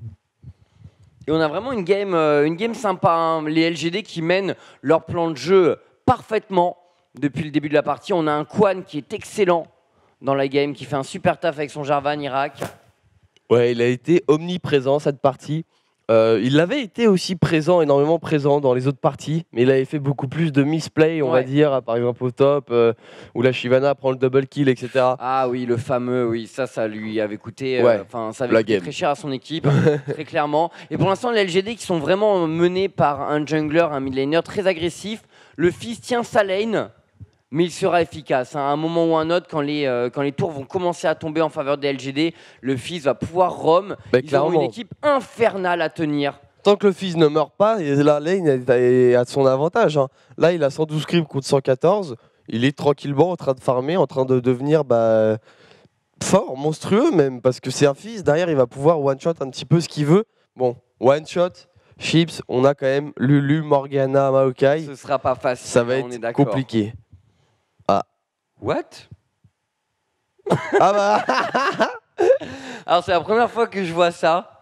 Et on a vraiment une game, euh, une game sympa. Hein. Les L G D qui mènent leur plan de jeu parfaitement depuis le début de la partie. On a un Quan qui est excellent dans la game, qui fait un super taf avec son Jarvan Irak. Ouais, il a été omniprésent cette partie. Euh, il avait été aussi présent, énormément présent dans les autres parties, mais il avait fait beaucoup plus de misplay, on Ouais. va dire, par exemple au top, euh, où la Shyvana prend le double kill, et cetera. Ah oui, le fameux, oui, ça, ça lui avait coûté, Ouais, euh, enfin, ça avait la coûté game. très cher à son équipe, très clairement. Et pour l'instant, les L G D qui sont vraiment menés par un jungler, un mid laner très agressif. Le Fizz tient sa lane, mais il sera efficace. hein. À un moment ou un autre, quand les, euh, quand les tours vont commencer à tomber en faveur des L G D, le Fizz va pouvoir roam. Bah, Ils auront une clairement. équipe infernale à tenir. Tant que le Fizz ne meurt pas, et la lane est est à son avantage. hein. Là, il a cent douze creeps contre cent quatorze. Il est tranquillement en train de farmer, en train de devenir bah, fort, monstrueux même, parce que c'est un Fizz. Derrière, il va pouvoir one-shot un petit peu ce qu'il veut. Bon, one-shot, Chips, on a quand même Lulu, Morgana, Maokai. Ce sera pas facile. Ça va hein, on est être d'accord. compliqué. What? Ah bah Alors, c'est la première fois que je vois ça.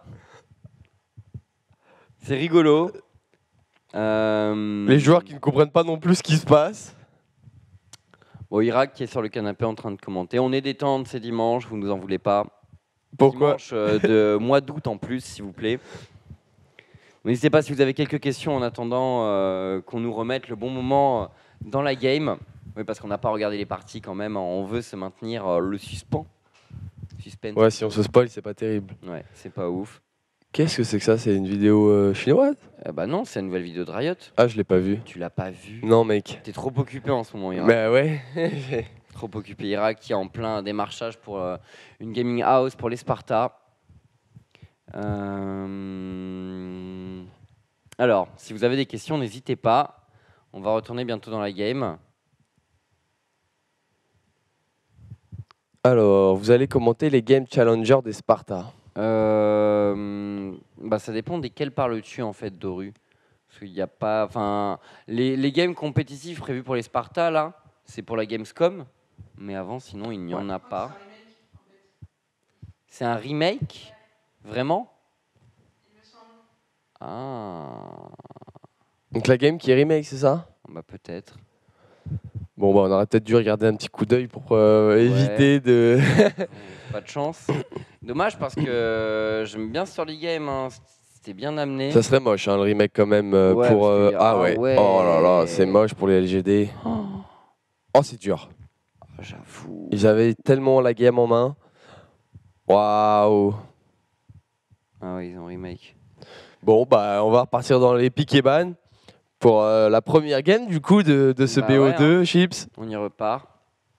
C'est rigolo. Euh, Les joueurs qui ne comprennent pas non plus ce qui se passe. Bon, Irak qui est sur le canapé en train de commenter. On est détente, c'est dimanche, vous ne nous en voulez pas. Pourquoi? Dimanche euh, de mois d'août en plus, s'il vous plaît. N'hésitez pas si vous avez quelques questions en attendant euh, qu'on nous remette le bon moment dans la game. Oui, parce qu'on n'a pas regardé les parties quand même. On veut se maintenir euh, le suspens. Suspense. Ouais, si on se spoil, c'est pas terrible. Ouais, c'est pas ouf. Qu'est-ce que c'est que ça? C'est une vidéo euh, chinoise? Euh, bah non, c'est une nouvelle vidéo de Riot. Ah, je l'ai pas vue. Tu l'as pas vue? Non, mec. T'es trop occupé en ce moment, Irak. Bah ouais. Trop occupé. Irak qui est en plein démarchage pour euh, une gaming house pour les Sparta. Euh... Alors, si vous avez des questions, n'hésitez pas. On va retourner bientôt dans la game. Alors, vous allez commenter les Game Challengers des Sparta. Euh... Bah, ça dépend desquels parles-tu en fait, Doru. Parce qu'il y a pas. Enfin, les, les games compétitifs prévus pour les Sparta, là, c'est pour la Gamescom. Mais avant, sinon, il n'y en a pas. C'est un remake? Vraiment? Ah. Donc la game qui est remake, c'est ça? Bah peut-être. Bon, bah on aurait peut-être dû regarder un petit coup d'œil pour euh, Ouais. éviter de. Pas de chance. Dommage parce que j'aime bien ce early game. Hein. C'était bien amené. Ça serait moche, hein, le remake quand même. euh, Ouais, pour, parce euh, qu'il y a- Ah ah ouais. ouais. Oh là là, c'est moche pour les L G D. Oh, Oh, c'est dur. j'avoue. Ils avaient tellement la game en main. Waouh. Ah ouais, ils ont remake. Bon, bah on va repartir dans les piques et ban pour euh, la première game du coup de, de ce Bah B O deux, ouais, Chips. On y repart.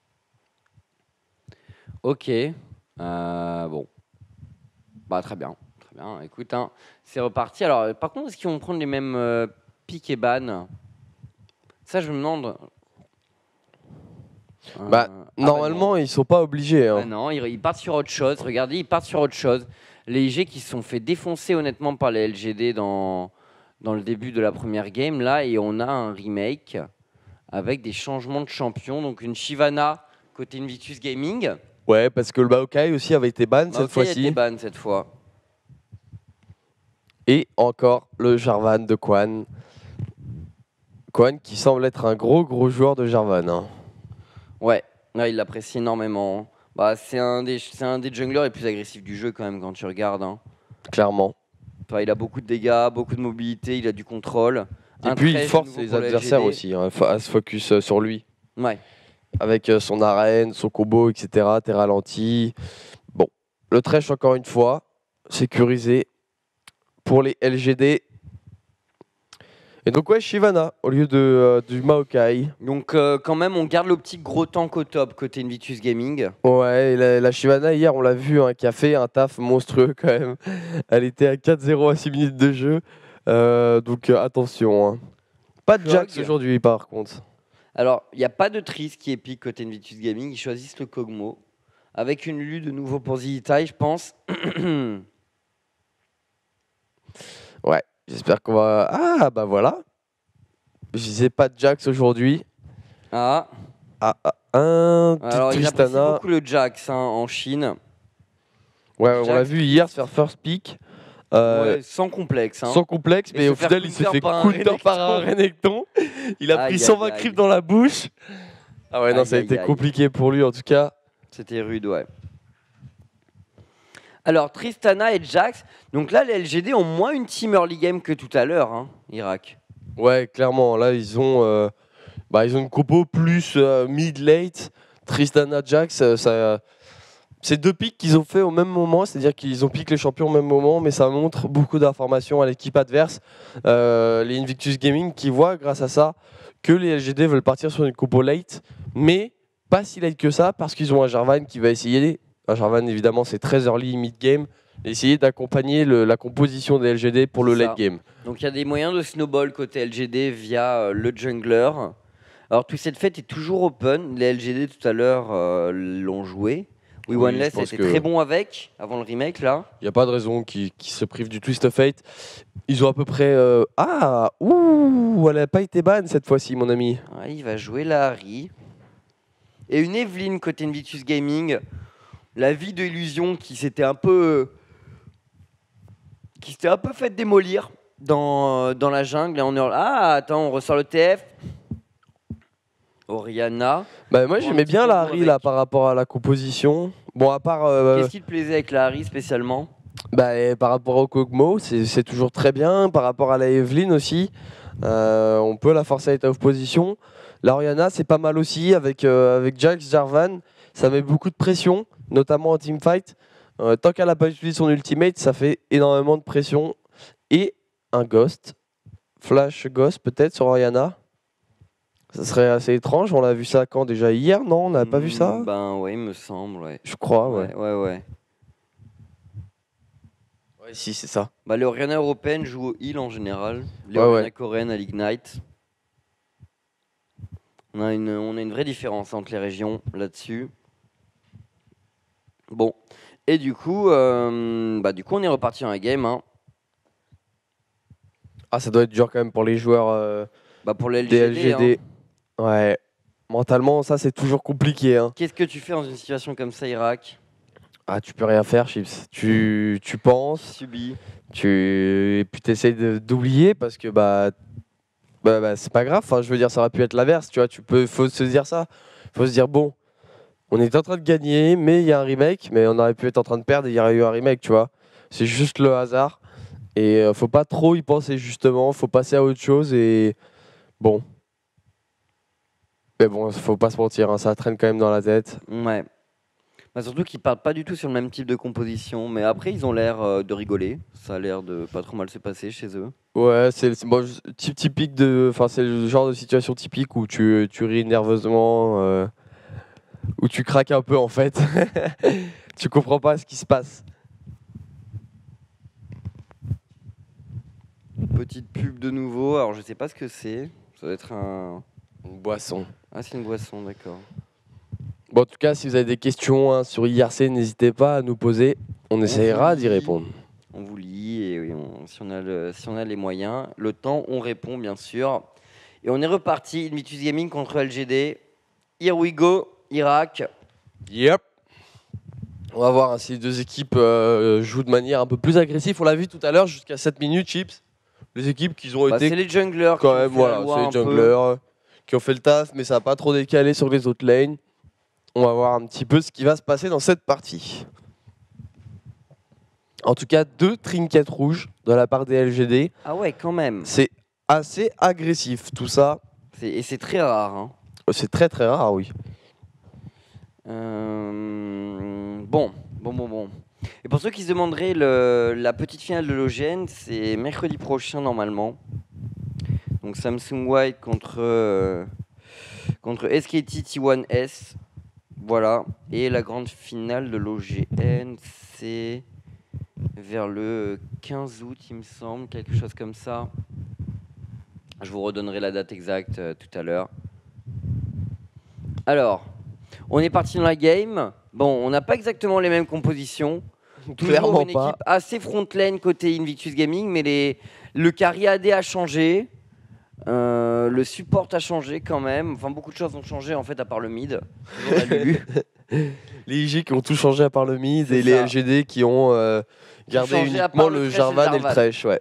Ok. Euh, bon. Bah très bien. Très bien. Écoute, hein, c'est reparti. Alors, par contre, est-ce qu'ils vont prendre les mêmes euh, piques et ban? Ça, je me demande. Euh, Bah, ah bah Normalement, ils sont pas obligés. non. Hein. Ah non, ils, ils partent sur autre chose. Regardez, ils partent sur autre chose. Les I G qui se sont fait défoncer honnêtement par les L G D dans, dans le début de la première game, là, et on a un remake avec des changements de champion. Donc une Shyvana côté Invictus Gaming. Ouais, parce que le Maokai aussi avait été ban cette Maokai a été fois-ci. ban cette fois. Et encore le Jarvan de Quan. Quan qui semble être un gros gros joueur de Jarvan. Hein. Ouais, ouais, il l'apprécie énormément. Bah, c'est un des, c'est un des junglers les plus agressifs du jeu quand même quand tu regardes. Hein. Clairement. Enfin, il a beaucoup de dégâts, beaucoup de mobilité, il a du contrôle. Et Un puis il trèche force nouveau les pour le adversaires L G D. aussi hein, à se focus euh, sur lui. Ouais. Avec euh, son arène, son combo, et cetera. T'es ralenti. Bon, le Thresh encore une fois, sécurisé pour les L G D. Et donc ouais, Shyvana au lieu de, euh, du Maokai. Donc euh, quand même, on garde l'optique gros tank au top côté Invictus Gaming. Ouais, et la, la Shyvana hier, on l'a vu, hein, qui a fait un taf monstrueux quand même. Elle était à quatre zéro à six minutes de jeu. Euh, donc euh, attention. Hein. Pas de Frog. Jax aujourd'hui par contre. Alors, il n'y a pas de Triss qui est épique côté Invictus Gaming. Ils choisissent le Kog'Maw. Avec une Lu de nouveau pour Zitai, je pense. Ouais, j'espère qu'on va... Ah bah voilà. Je disais pas de Jax aujourd'hui. ah. Ah, ah, un petit Alors, ils apprécient Tristana. beaucoup le Jax hein, en Chine. Ouais, on Jax. l'a vu hier se faire first pick. Euh, Ouais, sans complexe. Hein. Sans complexe, Et mais se au faire final, il s'est counter fait par un counter par un Renekton. Il a Aïe, pris cent vingt aïe, aïe. creeps dans la bouche. Ah ouais, non, Aïe, ça a aïe, été aïe. compliqué pour lui en tout cas. C'était rude, ouais. Alors, Tristana et Jax. Donc là, les L G D ont moins une team early game que tout à l'heure, hein, Irak. Ouais, clairement, là, ils ont, euh, bah, ils ont une compo plus euh, mid-late. Tristana, Jax, euh, ça, c'est deux picks qu'ils ont fait au même moment, c'est-à-dire qu'ils ont piqué les champions au même moment, mais ça montre beaucoup d'informations à l'équipe adverse. Euh, les Invictus Gaming qui voient, grâce à ça, que les L G D veulent partir sur une compo late, mais pas si late que ça, parce qu'ils ont un Jarvan qui va essayer, un Jarvan évidemment c'est très early mid-game, essayer d'accompagner le- la composition des L G D pour le C'est ça. late game. Donc il y a des moyens de snowball côté L G D via euh, le jungler. Alors tout cette fête est toujours open. Les L G D tout à l'heure euh, l'ont joué. We Oui, One Less je a pense été que- très bon avec, avant le remake là. Il n'y a pas de raison qu'ils qu'ils se privent du Twist of Fate. Ils ont à peu près... euh, Ah Ouh Elle n'a pas été ban cette fois-ci, mon ami. Ouais, il va jouer la Harry. Et une Evelyne côté Invictus Gaming. La vie de Illusion qui s'était un peu... qui s'était un peu fait démolir dans, dans la jungle. Et on est... Ah, attends, on ressort le T F. Oriana. Bah, moi Pour un j'aimais petit bien combo la Harry avec. là par rapport à la composition. Bon à part euh, Qu'est-ce qui te plaisait avec la Harry spécialement? bah, et par rapport au Kog'Maw, c'est c'est toujours très bien. Par rapport à la Evelyn aussi, euh, on peut la forcer à être off position. La Oriana c'est pas mal aussi avec, euh, avec Jax, Jarvan. Ça met beaucoup de pression, notamment en teamfight. Euh, tant qu'elle n'a pas utilisé son ultimate, ça fait énormément de pression. Et un Ghost, Flash Ghost peut-être sur Oriana. Ça serait assez étrange, on l'a vu ça quand déjà hier, non? On n'a pas vu ça? Hmm, Ben ouais, il me semble, ouais. Je crois, ouais. Ouais, ouais, ouais. Ouais, si, c'est ça. Bah, les Oriana européennes jouent au heal en général. Les Ouais, Oriana ouais. coréennes à l'Ignite. On a, une, on a une vraie différence entre les régions là-dessus. Bon. Et du coup, euh, bah, du coup, on est reparti dans la game. Hein. Ah, ça doit être dur quand même pour les joueurs euh, Bah pour les des L G D. L G D. hein. Ouais. Mentalement, ça, c'est toujours compliqué. Hein. Qu'est-ce que tu fais dans une situation comme ça, Irak? Ah, tu peux rien faire, Chips. Tu, tu penses, Subi. tu... et puis tu essaies d'oublier parce que bah, bah, bah c'est pas grave. Enfin, je veux dire, ça aurait pu être l'inverse. Tu vois, tu peux, faut se dire ça. Faut se dire, bon, on est en train de gagner, mais il y a un remake, mais on aurait pu être en train de perdre et il y aurait eu un remake, tu vois. C'est juste le hasard. Et euh, faut pas trop y penser, justement. Faut passer à autre chose et bon. Mais bon, faut pas se mentir, hein, ça traîne quand même dans la tête. Ouais. Bah, surtout qu'ils partent pas du tout sur le même type de composition, mais après ils ont l'air euh, de rigoler. Ça a l'air de pas trop mal se passer chez eux. Ouais, c'est c'est- bon, je- type typique de, enfin c'est le genre de situation typique où tu, tu ris nerveusement, euh, où tu craques un peu en fait. Tu comprends pas ce qui se passe. Petite pub de nouveau. Alors je sais pas ce que c'est. Ça doit être un. Une boisson. Ah c'est une boisson, d'accord. Bon, en tout cas, si vous avez des questions hein, sur I R C, n'hésitez pas à nous poser. On essaiera vous d'y lit. répondre. On vous lit et oui, on- si, on a le- si on a les moyens, le temps, on répond bien sûr. Et on est reparti. Invictus Gaming contre L G D. Here we go, Irak. Yep. On va voir hein, si les deux équipes euh, jouent de manière un peu plus agressive. On l'a vu tout à l'heure, jusqu'à sept minutes, Chips. Les équipes qui ont Bah, été c'est les junglers quand qui ont même, fait la voilà, loi c'est un les peu. junglers euh, qui ont fait le taf, mais ça n'a pas trop décalé sur les autres lanes. On va voir un petit peu ce qui va se passer dans cette partie. En tout cas, deux trinkets rouges de la part des L G D. Ah ouais, quand même. C'est assez agressif, tout ça. C'est- Et c'est très rare. hein. C'est très très rare, oui. Euh, Bon, bon, bon, bon. Et pour ceux qui se demanderaient, le- la petite finale de l'O G N, c'est mercredi prochain normalement. Donc Samsung White contre, euh, contre S K T T un S. Voilà. Et la grande finale de l'O G N, c'est vers le quinze août, il me semble, quelque chose comme ça. Je vous redonnerai la date exacte euh, tout à l'heure. Alors, on est parti dans la game. Bon, on n'a pas exactement les mêmes compositions. Toujours Clairement une pas. équipe assez front-lane côté Invictus Gaming, mais les, le carry A D a changé. Euh, le support a changé quand même. Enfin, beaucoup de choses ont changé en fait, à part le mid. Toujours la Lulu. Les I G qui ont tout changé à part le mid C'est et les ça. L G D qui ont euh, gardé changé à uniquement part le le Thresh et le Jarvan et le Jarvan. Thresh. Ouais.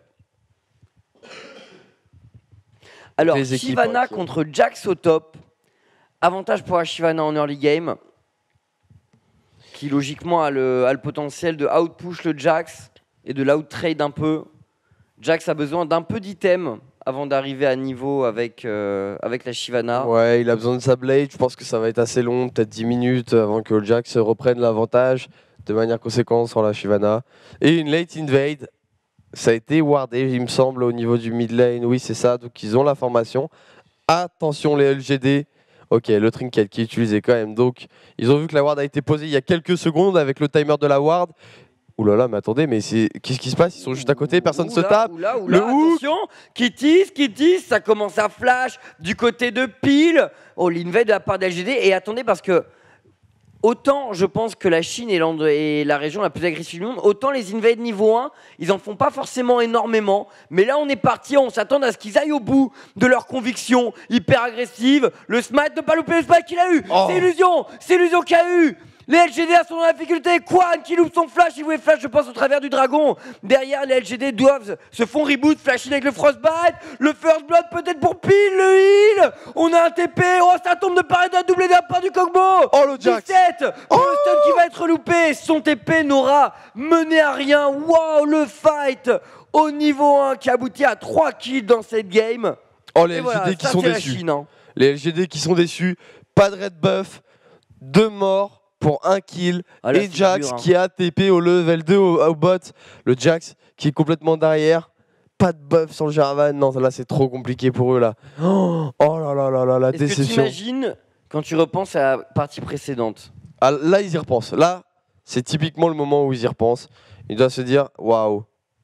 Alors, Les équipes, Shyvana ouais, qui ont- contre Jax au top. Avantage pour la Shyvana en early game. Qui logiquement a le, a le potentiel de outpush le Jax et de l'outtrade un peu. Jax a besoin d'un peu d'items avant d'arriver à niveau avec, euh, avec la Shyvana. Ouais, il a besoin de sa blade. Je pense que ça va être assez long, peut-être dix minutes avant que le Jax reprenne l'avantage de manière conséquente sur la Shyvana. Et une late invade. Ça a été wardé, il me semble, au niveau du mid lane. Oui, c'est ça. Donc, ils ont la formation. Attention, les L G D. Ok, le trinket qui est utilisé quand même. Donc, ils ont vu que la ward a été posée il y a quelques secondes avec le timer de la ward. Ouh là là, mais attendez, mais c'est qu'est-ce qui se passe? Ils sont juste à côté, personne ne se Oula, tape. oula, oula, Le hook. attention, Kitty, Kitty, ça commence à flash du côté de Pile. Oh, l'invade de la part d'L G D. Et attendez, parce que autant je pense que la Chine est, l'end- est la région la plus agressive du monde, autant les invades niveau un, ils en font pas forcément énormément. Mais là, on est parti, on s'attend à ce qu'ils aillent au bout de leurs convictions hyper agressives. Le smite, ne pas louper le smite qu'il a eu. Oh. C'est illusion, c'est illusion qu'il a eu. Les L G D sont dans la difficulté. Quan qui loupe son flash, il voulait flash, je pense, au travers du dragon. Derrière, les L G D doivent se font reboot, flash in avec le frostbite. Le first blood peut-être pour Pile, le heal. On a un T P, oh ça tombe de part et d'autre, doublé de la part du Kogbo. Oh, le Jax. dix-sept pour le stun qui va être loupé. Son T P n'aura mené à rien. Waouh, le fight au niveau un qui aboutit à trois kills dans cette game. Oh, les Et L G D voilà, qui ça, sont c'est la déçus. Chine, hein. Les L G D qui sont déçus. Pas de red buff. Deux morts pour un kill. Ah, là, et c'est Jax dur, hein. qui a T P au level deux au, au bot. Le Jax qui est complètement derrière. Pas de buff sur le Jarvan. Non, là, c'est trop compliqué pour eux, là. Oh, oh là là là là, la Est-ce que tu déception. imagines quand tu repenses à la partie précédente? Ah, là, ils y repensent. Là, c'est typiquement le moment où ils y repensent. Ils doivent se dire, waouh.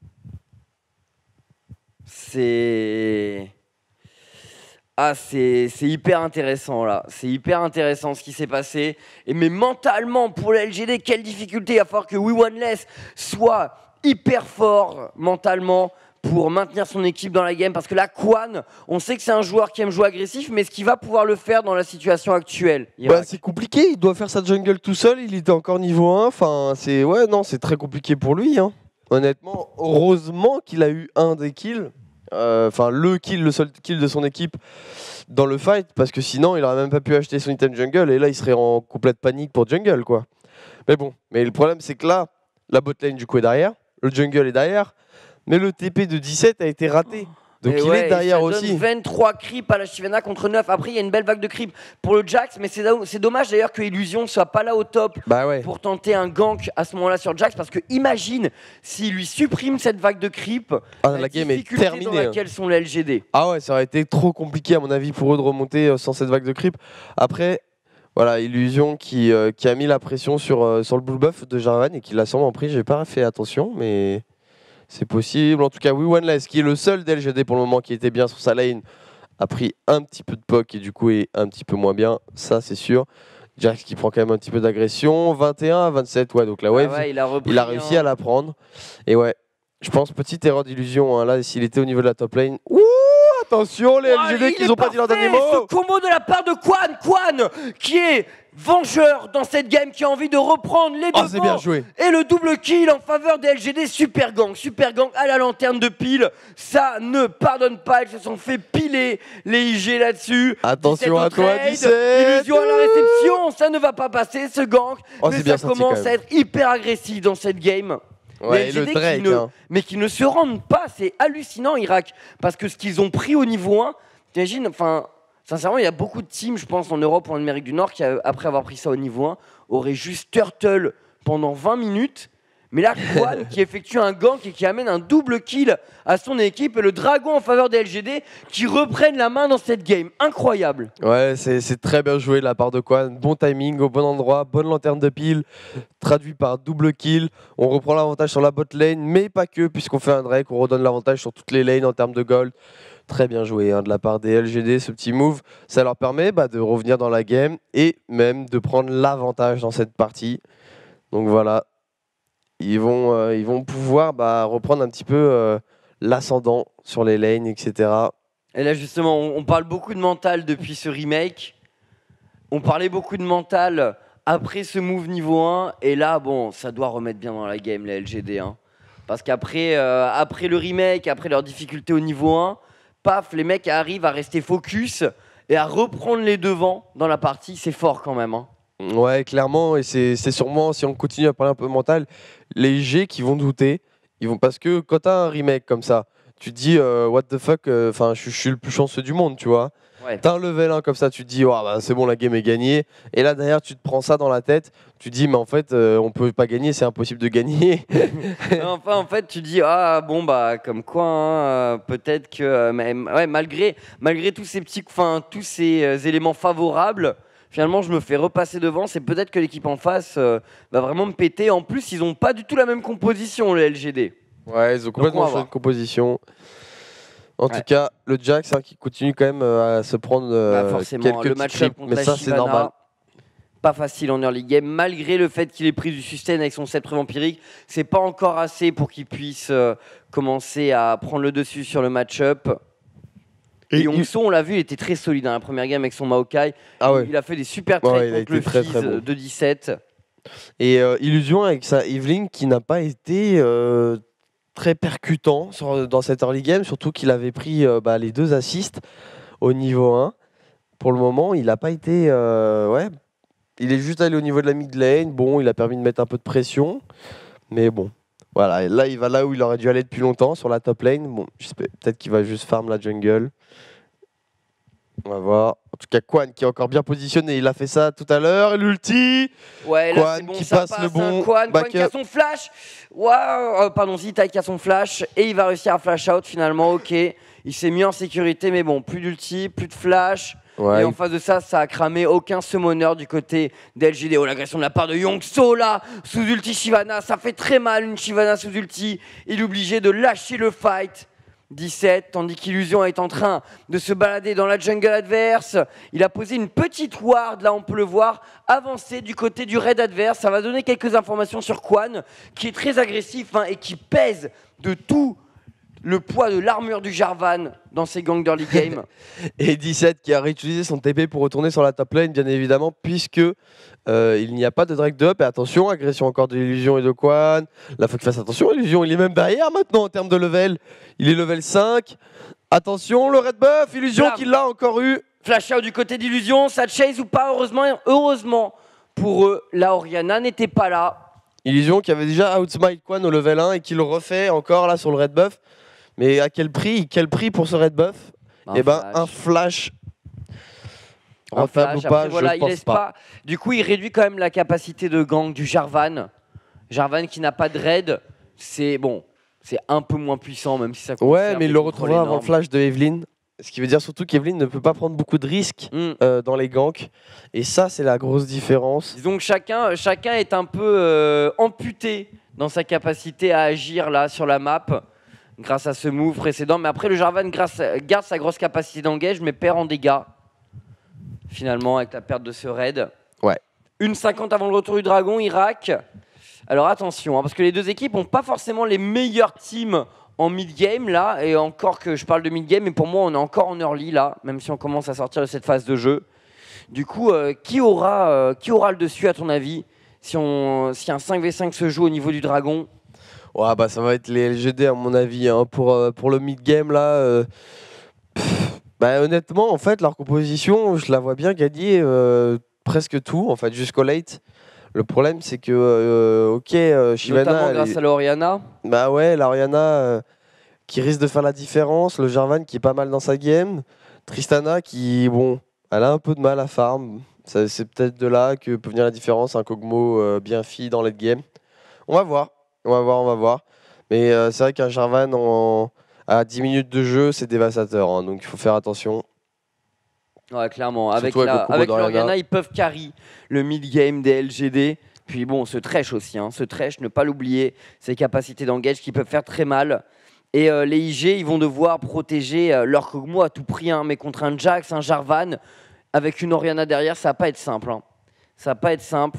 C'est... Ah, c'est c'est hyper intéressant là. C'est hyper intéressant ce qui s'est passé. Et mais mentalement, pour le L G D, quelle difficulté. Il va falloir que We One Less soit hyper fort mentalement pour maintenir son équipe dans la game. Parce que là, Quan, on sait que c'est un joueur qui aime jouer agressif, mais est-ce qu'il va pouvoir le faire dans la situation actuelle? Bah, c'est compliqué, il doit faire sa jungle tout seul, il était encore niveau un. Enfin, c'est ouais, non, c'est très compliqué pour lui. Hein. Honnêtement, heureusement qu'il a eu un des kills. Enfin, euh, le kill, le seul kill de son équipe dans le fight, parce que sinon, il aurait même pas pu acheter son item jungle, et là, il serait en complète panique pour jungle, quoi. Mais bon, mais le problème, c'est que là, la botlane, du coup, est derrière, le jungle est derrière, mais le T P de dix-sept a été raté. Donc et il ouais, est derrière ça aussi. Donne vingt-trois creeps à la Shyvana contre neuf. Après, il y a une belle vague de creeps pour le Jax, mais c'est, c'est dommage d'ailleurs que Illusion ne soit pas là au top bah ouais. pour tenter un gank à ce moment-là sur Jax, parce que imagine s'il lui supprime cette vague de creeps, ah, la, la game est terminée. Dans laquelle sont les L G D. Ah ouais, ça aurait été trop compliqué à mon avis pour eux de remonter sans cette vague de creep. Après, voilà, Illusion qui, euh, qui a mis la pression sur, euh, sur le blue buff de Jarvan et qui l'a sûrement pris. J'ai pas fait attention, mais... c'est possible. En tout cas, WeOneLess, qui est le seul D L G D pour le moment qui était bien sur sa lane, a pris un petit peu de poke et du coup est un petit peu moins bien. Ça, c'est sûr. Jax qui prend quand même un petit peu d'agression. vingt et un à vingt-sept, ouais. Donc la wave, ah ouais, il, a il a réussi un... à la prendre. Et ouais, je pense, petite erreur d'illusion. Hein. Là, s'il était au niveau de la top lane. Ouh, attention, les oh, L G D qui n'ont pas dit leur dernier mot. Ce combo de la part de Quan, Quan qui est vengeur dans cette game, qui a envie de reprendre les oh, deux bien joué. Et le double kill en faveur des L G D. Super gang, super gang à la lanterne de pile. Ça ne pardonne pas, ils se sont fait piler les I G là-dessus. Attention à toi, dix-sept. Illusion à la réception, ça ne va pas passer ce gang. Oh, mais bien ça commence à être hyper agressif dans cette game. Ouais, et le Drake, qui ne, hein. mais qui ne se rendent pas, c'est hallucinant Irak, parce que ce qu'ils ont pris au niveau un, t'imagines, enfin, sincèrement, il y a beaucoup de teams, je pense, en Europe ou en Amérique du Nord, qui, après avoir pris ça au niveau un, auraient juste turtle pendant vingt minutes. Mais là, Quan qui effectue un gank et qui amène un double kill à son équipe, et le dragon en faveur des L G D qui reprennent la main dans cette game. Incroyable. Ouais, c'est, c'est très bien joué de la part de Quan. Bon timing, au bon endroit, bonne lanterne de pile, traduit par double kill. On reprend l'avantage sur la bot lane, mais pas que, puisqu'on fait un Drake, on redonne l'avantage sur toutes les lanes en termes de gold. Très bien joué hein, de la part des L G D, ce petit move. Ça leur permet bah, de revenir dans la game et même de prendre l'avantage dans cette partie. Donc voilà. Ils vont, euh, ils vont pouvoir bah, reprendre un petit peu euh, l'ascendant sur les lanes, et cetera. Et là, justement, on, on parle beaucoup de mental depuis ce remake. On parlait beaucoup de mental après ce move niveau un. Et là, bon, ça doit remettre bien dans la game, les L G D. Hein. Parce qu'après euh, après le remake, après leurs difficultés au niveau un, paf, les mecs arrivent à rester focus et à reprendre les devants dans la partie. C'est fort quand même. Hein. Ouais, clairement, et c'est, c'est sûrement, si on continue à parler un peu mental, les G qui vont douter, ils vont, parce que quand t'as un remake comme ça, tu te dis, euh, what the fuck, enfin, euh, je, je suis le plus chanceux du monde, tu vois. Ouais. T'as un level un comme ça, tu te dis, oh, bah, c'est bon, la game est gagnée. Et là, derrière, tu te prends ça dans la tête, tu te dis, mais en fait, euh, on peut pas gagner, c'est impossible de gagner. Enfin, en fait, tu te dis, ah, bon, bah, comme quoi, hein, euh, peut-être que, euh, mais, ouais, malgré, malgré tous ces petits, enfin, tous ces euh, éléments favorables, finalement, je me fais repasser devant. C'est peut-être que l'équipe en face euh, va vraiment me péter. En plus, ils n'ont pas du tout la même composition, les L G D. Ouais, ils ont complètement changé de composition. En ouais. tout cas, le Jax hein, qui continue quand même euh, à se prendre euh, bah forcément, quelques le match-up contre mais ça, Shyvana, c'est normal. Pas facile en early game, malgré le fait qu'il ait pris du sustain avec son sceptre vampirique. C'est pas encore assez pour qu'il puisse euh, commencer à prendre le dessus sur le match-up. Et, et Yongso, on l'a vu, il était très solide dans la première game avec son Maokai. Ah ouais. Il a fait des super trades ouais, contre le très, Fizz très bon. de dix-sept. Et euh, Illusion avec sa Evelyn qui n'a pas été euh, très percutant sur, dans cette early game, surtout qu'il avait pris euh, bah, les deux assists au niveau un. Pour le moment, il n'a pas été... Euh, ouais, il est juste allé au niveau de la mid lane. Bon, il a permis de mettre un peu de pression. Mais bon, voilà. Et là, il va là où il aurait dû aller depuis longtemps, sur la top lane. Bon, peut-être qu'il va juste farm la jungle. On va voir. En tout cas, Quan qui est encore bien positionné. Il a fait ça tout à l'heure. L'ulti. Ouais, là, Quan bon, qui passe, passe le bon. Hein. Quan, Quan qui a son flash. Waouh. Oh, pardon, Zita qui a son flash. Et il va réussir à flash out finalement. Ok. Il s'est mis en sécurité. Mais bon, plus d'ulti, plus de flash. Ouais. Et en face de ça, ça a cramé aucun summoner du côté d'L G D. Oh, l'agression de la part de Yongso là. Sous ulti Shyvana. Ça fait très mal une Shyvana sous ulti. Il est obligé de lâcher le fight. dix-sept, tandis qu'Illusion est en train de se balader dans la jungle adverse. Il a posé une petite ward, là on peut le voir, avancer du côté du raid adverse. Ça va donner quelques informations sur Quan, qui est très agressif hein, et qui pèse de tout, le poids de l'armure du Jarvan dans ces gangs d'early game. Et dix-sept qui a réutilisé son T P pour retourner sur la top lane, bien évidemment, puisque euh, il n'y a pas de Drake de up. Et attention, agression encore de l'illusion et de Quan. Là, faut qu'il fasse attention. Illusion, il est même derrière maintenant en termes de level. Il est level cinq. Attention, le red buff. Illusion Blam. qui l'a encore eu. Flash out du côté d'Illusion, ça chase ou pas, heureusement, heureusement pour eux, la Orianna n'était pas là. Illusion qui avait déjà outsmite Quan au level un et qui le refait encore là sur le red buff. Mais à quel prix Quel prix pour ce red buff? Un Eh ben, flash. un flash. Un Rentable flash. ou pas, Après, voilà, je il pense laisse pas. pas. Du coup, il réduit quand même la capacité de gang du Jarvan. Jarvan qui n'a pas de raid, c'est bon, c'est un peu moins puissant, même si ça Ouais, conserve mais il des le contrôles retrouvera avant le énormes. flash de Evelyn. Ce qui veut dire surtout qu'Evelyn ne peut pas prendre beaucoup de risques Mm. euh, dans les ganks. Et ça, c'est la grosse différence. Disons que chacun, chacun est un peu euh, amputé dans sa capacité à agir là sur la map grâce à ce move précédent. Mais après, le Jarvan grâce, garde sa grosse capacité d'engage, mais perd en dégâts finalement avec la perte de ce raid. Ouais. une cinquante avant le retour du dragon, Irak. Alors attention, hein, parce que les deux équipes n'ont pas forcément les meilleures teams en mid-game là, et encore que je parle de mid-game, mais pour moi on est encore en early là, même si on commence à sortir de cette phase de jeu. Du coup, euh, qui, aura, euh, qui aura le dessus à ton avis si, on, si un cinq v cinq se joue au niveau du dragon? Ouais, bah, ça va être les L G D à mon avis. Hein. Pour, euh, pour le mid-game, là, euh, pff, bah, honnêtement, en fait, leur composition, je la vois bien gagner euh, presque tout, en fait, jusqu'au late. Le problème, c'est que, euh, ok, euh, Shyvana... Notamment elle grâce est- à l'Orianna. Bah ouais, l'Ariana euh, qui risque de faire la différence, le Jarvan qui est pas mal dans sa game, Tristana qui, bon, elle a un peu de mal à farm. Ça, c'est peut-être de là que peut venir la différence, un Kog'Maw euh, bien fit dans late game. On va voir, on va voir, on va voir. Mais euh, c'est vrai qu'un Jarvan en, à dix minutes de jeu, c'est dévastateur, hein, donc il faut faire attention. Ouais, clairement. Avec, Surtout avec la, le combo avec d'Orianna. l'Orianna, ils peuvent carry le mid-game des L G D. Puis bon, ce Thresh aussi, hein. Ce Thresh, ne pas l'oublier, ses capacités d'engage qui peuvent faire très mal. Et euh, les I G, ils vont devoir protéger euh, leur Kog'Maw à tout prix. Hein. Mais contre un Jax, un Jarvan, avec une Orianna derrière, ça va pas être simple. Hein. Ça va pas être simple.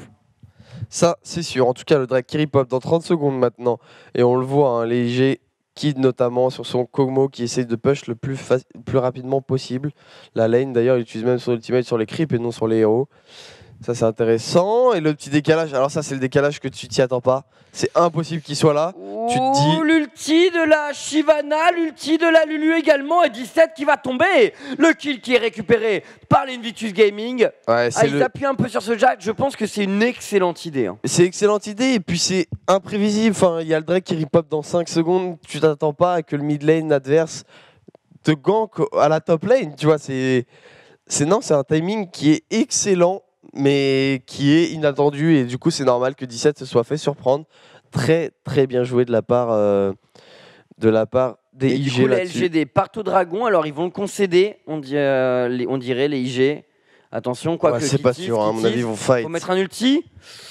Ça, c'est sûr. En tout cas, le Drake qui rip-up dans trente secondes maintenant. Et on le voit, hein, les I G Kid notamment sur son Kog'Maw qui essaye de push le plus, fa- plus rapidement possible. La lane, d'ailleurs, il utilise même son ultimate sur les creeps et non sur les héros. Ça, c'est intéressant. Et le petit décalage, alors ça, c'est le décalage que tu t'y attends pas. C'est impossible qu'il soit là. Tu te dis- Ouh, l'ulti de la Shyvana, l'ulti de la Lulu également, et dix-sept qui va tomber. Le kill qui est récupéré par l'Invitus Gaming. Ouais, Ah, c'est ils le- appuient un peu sur ce Jack, je pense que c'est une excellente idée. Hein. c'est excellente idée. Et puis, c'est imprévisible. Enfin, il y a le Drake qui rip-up dans cinq secondes. Tu t'attends pas à que le mid lane adverse te gank à la top lane. Tu vois, c'est. c'est non, c'est un timing qui est excellent, mais qui est inattendu. Et du coup, c'est normal que dix-sept se soit fait surprendre. Très, très bien joué de la part, euh, de la part des Et I du G coup, les là-dessus. L G D partent au dragon, alors ils vont le concéder, on, dit, euh, les- on dirait les I G. Attention, quoi Ouais, que c'est pas Kitty, sûr, hein, à mon Kitty, avis, ils vont fight. faut mettre un ulti.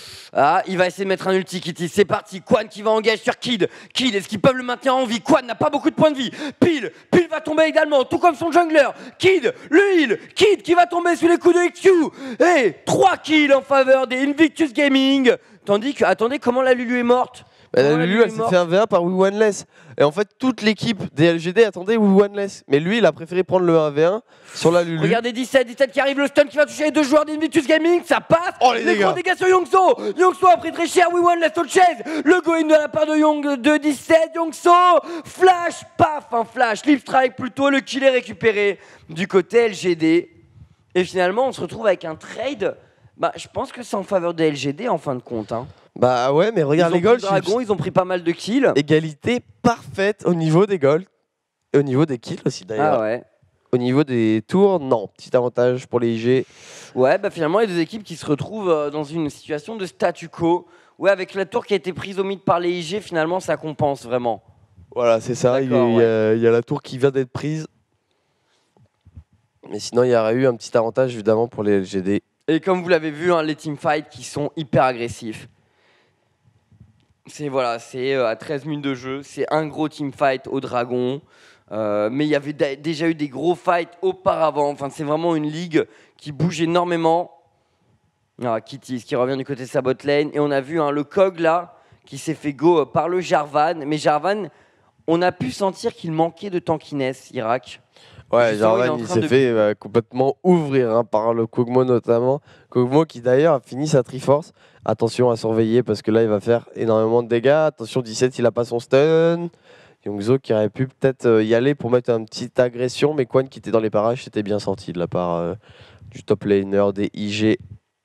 Ah, il va essayer de mettre un ulti, Kitty. C'est parti. Quan qui va engager sur Kid. Kid, est-ce qu'ils peuvent le maintenir en vie? Quan n'a pas beaucoup de points de vie. Pile, Pile va tomber également, tout comme son jungler. Kid, le heal. Kid qui va tomber sous les coups de X Q. Et trois kills en faveur des Invictus Gaming. Tandis que, attendez, comment la Lulu est morte? Bah, la Comment la Lulu, Lulu elle est s'est morte fait un V un par We One Less. Et en fait, toute l'équipe des L G D attendait We One Less. Mais lui, il a préféré prendre le un v un sur la Lulu. Regardez dix-sept, dix-sept qui arrive, le stun qui va toucher les deux joueurs d'Invitus Gaming, ça passe. Oh, les gros dégâts. dégâts sur Yongso. Yongso a pris très cher, We One Last Chase. Le go-in de la part de Young de dix-sept, Yongso. Flash, paf, un flash, Leap Strike plutôt, le kill est récupéré du côté L G D. Et finalement, on se retrouve avec un trade. Bah, je pense que c'est en faveur des L G D en fin de compte. Hein. Bah ouais, mais Ils regarde ont les pris goals. le dragon, ils ont pris pas mal de kills. Égalité parfaite au niveau des goals. Et au niveau des kills aussi d'ailleurs. Ah ouais. Au niveau des tours, non. Petit avantage pour les I G. Ouais, bah finalement, il y a deux équipes qui se retrouvent euh, dans une situation de statu quo. Ouais, avec la tour qui a été prise au mid par les I G, finalement, ça compense vraiment. Voilà, c'est ça. Il y, D'accord, a- il y a la tour qui vient d'être prise. Mais sinon, il y aurait eu un petit avantage évidemment pour les L G D. Et comme vous l'avez vu, hein, les teamfights qui sont hyper agressifs. C'est voilà, c'est euh, à treize minutes de jeu, c'est un gros teamfight au dragon. Euh, mais il y avait da- déjà eu des gros fights auparavant. Enfin, c'est vraiment une ligue qui bouge énormément. Ah, Kitty qui revient du côté de sa bot lane. Et on a vu hein, le Kog là qui s'est fait go euh, par le Jarvan. Mais Jarvan, on a pu sentir qu'il manquait de tankiness, Irak. Ouais, Justement, il est en Jarvan, il train s'est de- fait euh, complètement ouvrir hein, par le Kog'Maw notamment. Kog'Maw qui d'ailleurs a fini sa Triforce. Attention à surveiller parce que là il va faire énormément de dégâts. Attention, dix-sept, il a pas son stun. Youngzo qui aurait pu peut-être euh, y aller pour mettre une petite agression, mais Quan qui était dans les parages, c'était bien sorti de la part euh, du top laner des I G.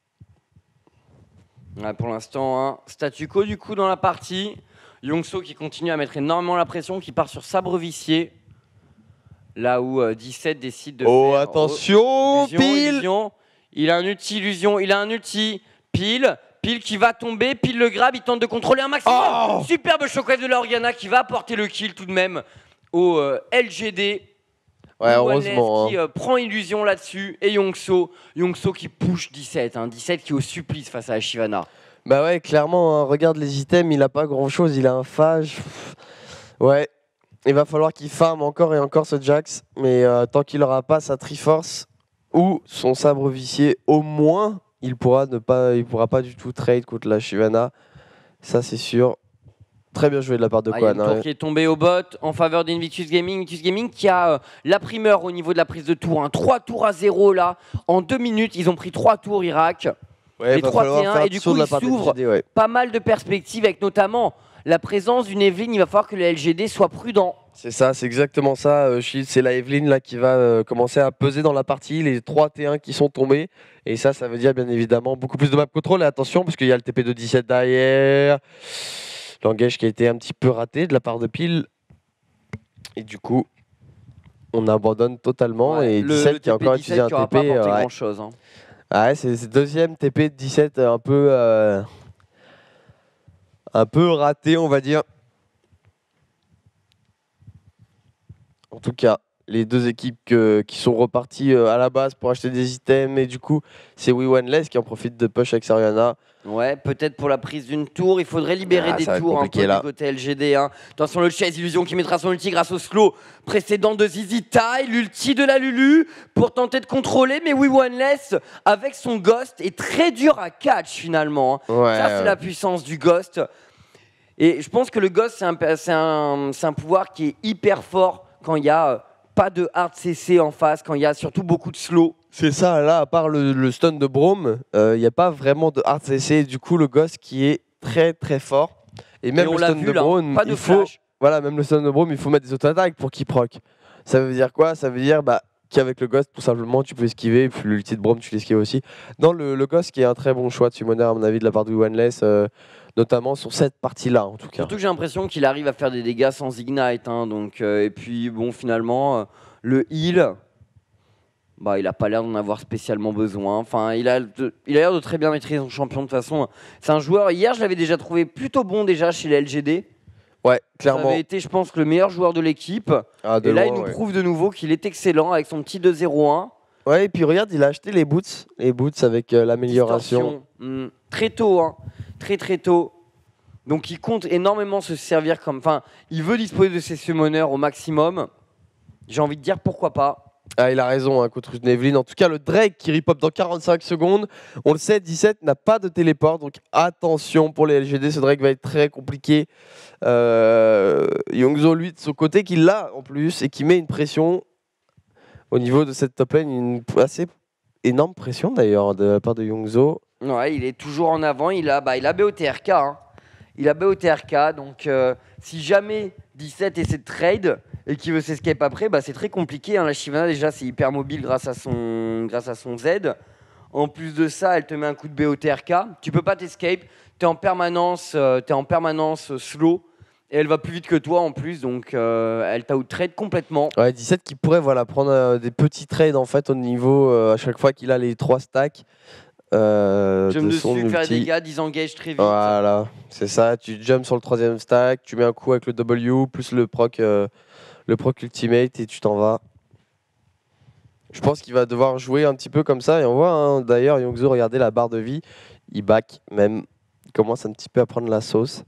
Ouais, pour l'instant, hein, statu quo du coup dans la partie. Yongso qui continue à mettre énormément la pression, qui part sur sabre vicié. Là où euh, dix-sept décide de Oh, faire... attention, illusion, pile illusion. Il a un ulti illusion, il a un ulti pile. Pile qui va tomber, pile le grab, il tente de contrôler un maximum. Oh Superbe shockwave de la Oriana qui va apporter le kill tout de même au euh, L G D. Ouais, Wannes heureusement. qui hein. euh, prend illusion là-dessus et Yongso, Yongso qui push dix-sept, hein, dix-sept qui est au supplice face à la Shyvana. Bah ouais, clairement, hein, regarde les items, il a pas grand chose, il a un phage. Pff, Ouais, il va falloir qu'il farm encore et encore ce Jax, mais euh, tant qu'il aura pas sa Triforce ou son sabre vicié, au moins, il pourra ne pas, il pourra pas du tout trade contre la Shyvana. Ça c'est sûr. Très bien joué de la part de Ah, il y a Quan. une tour hein. qui est tombée au bot en faveur d'Invictus Gaming. Invictus Gaming qui a euh, la primeur au niveau de la prise de tour. Hein. trois tours à zéro là. En deux minutes, ils ont pris trois tours Irak. Ouais, les va trois falloir T un, faire et du attention coup, de la il part des s'ouvre. L G D, ouais. Pas mal de perspectives avec notamment la présence d'une Evelyn. Il va falloir que le L G D soit prudent. C'est ça, c'est exactement ça. euh, Shield, c'est la Evelyn là qui va euh, commencer à peser dans la partie. Les trois T un qui sont tombés. Et ça, ça veut dire bien évidemment beaucoup plus de map control. Et attention, parce qu'il y a le T P de dix-sept derrière. L'engage qui a été un petit peu raté de la part de Pile. Et du coup, on abandonne totalement. Ouais, et le- dix-sept le qui a T P encore dix-sept utilisé un qui aura T P. pas apporté euh, ouais. grand chose. Hein. Ah ouais, c'est c'est deuxième T P de dix-sept un peu, euh, un peu raté, on va dire. En tout cas, les deux équipes que- qui sont reparties euh, à la base pour acheter des items. Et du coup, c'est WeOneLess qui en profite de push avec Sariana. Ouais, peut-être pour la prise d'une tour, il faudrait libérer Ah, des ça va être tours un compliqué, peu là. du côté L G D. Hein. Attention, le Chase Illusion qui mettra son ulti grâce au slow précédent de Zizi Tai, l'ulti de la Lulu pour tenter de contrôler, mais WeOneLess avec son Ghost est très dur à catch finalement. Hein. Ouais, Ça, c'est ouais. la puissance du Ghost. Et je pense que le Ghost, c'est un, c'est un, c'est un pouvoir qui est hyper fort quand il y a euh, pas de hard C C en face, quand il y a surtout beaucoup de slow. C'est ça, là, à part le, le stun de Braum, il n'y a pas vraiment de hard C C. Du coup, le Ghost qui est très très fort. Et même Et on le l'a stun vu de là, Braum, pas de il faut. flash. Voilà, même le stun de Braum, il faut mettre des auto-attaques pour qu'il proc. Ça veut dire quoi? Ça veut dire bah, qu'avec le Ghost, tout simplement, tu peux esquiver. Et puis l'ulti de Braum, tu l'esquives aussi. Non, le, le Ghost qui est un très bon choix de summoner, à mon avis, de la part de WeOneLess, euh, notamment sur cette partie-là, en tout cas. Surtout que j'ai l'impression qu'il arrive à faire des dégâts sans Ignite. Hein, donc, euh, et puis, bon, finalement, euh, le heal, bah, il n'a pas l'air d'en avoir spécialement besoin. Enfin, il a, de- il a l'air de très bien maîtriser son champion de toute façon. C'est un joueur, hier, je l'avais déjà trouvé plutôt bon déjà chez les L G D. Ouais, Ça clairement. avait été, je pense, le meilleur joueur de l'équipe. Ah, de Et là, loin, il nous ouais. prouve de nouveau qu'il est excellent avec son petit deux zéro un. Ouais, et puis regarde, il a acheté les boots. Les boots avec euh, l'amélioration. Distorsion, hmm, très tôt, hein, très très tôt. Donc il compte énormément se servir comme... Enfin, il veut disposer de ses summoners au maximum. J'ai envie de dire pourquoi pas. Ah, il a raison hein, contre une Evelyn. En tout cas, le Drake qui ripop dans quarante-cinq secondes. On le sait, dix-sept n'a pas de téléport. Donc attention pour les L G D. Ce Drake va être très compliqué. Euh, Youngzo, lui, de son côté, qui l'a en plus et qui met une pression au niveau de cette top lane. Une assez énorme pression d'ailleurs de la part de Youngzo. Ouais, il est toujours en avant. Il a, bah, il a B O T R K. Hein. Il a B O T R K. Donc euh, si jamais dix-sept essaie de trade et qu'il veut s'escape après, bah, c'est très compliqué. Hein. La Shyvana, déjà, c'est hyper mobile grâce à son, grâce à son Z. En plus de ça, elle te met un coup de B O T R K. Tu peux pas t'escape. Tu es en permanence, euh, t'es en permanence euh, slow. Et elle va plus vite que toi en plus. Donc euh, elle t'out-trade complètement. Ouais, dix-sept qui pourrait voilà, prendre euh, des petits trades en fait au niveau euh, à chaque fois qu'il a les trois stacks. Euh, Jump de son dessus, faire des ulti. dégâts, disengage très vite. Voilà, c'est ça. Tu jumps sur le troisième stack, tu mets un coup avec le W plus le proc, euh, le proc ultimate et tu t'en vas. Je pense qu'il va devoir jouer un petit peu comme ça et on voit hein, d'ailleurs Youngzo, regardez la barre de vie, il back même, il commence un petit peu à prendre la sauce.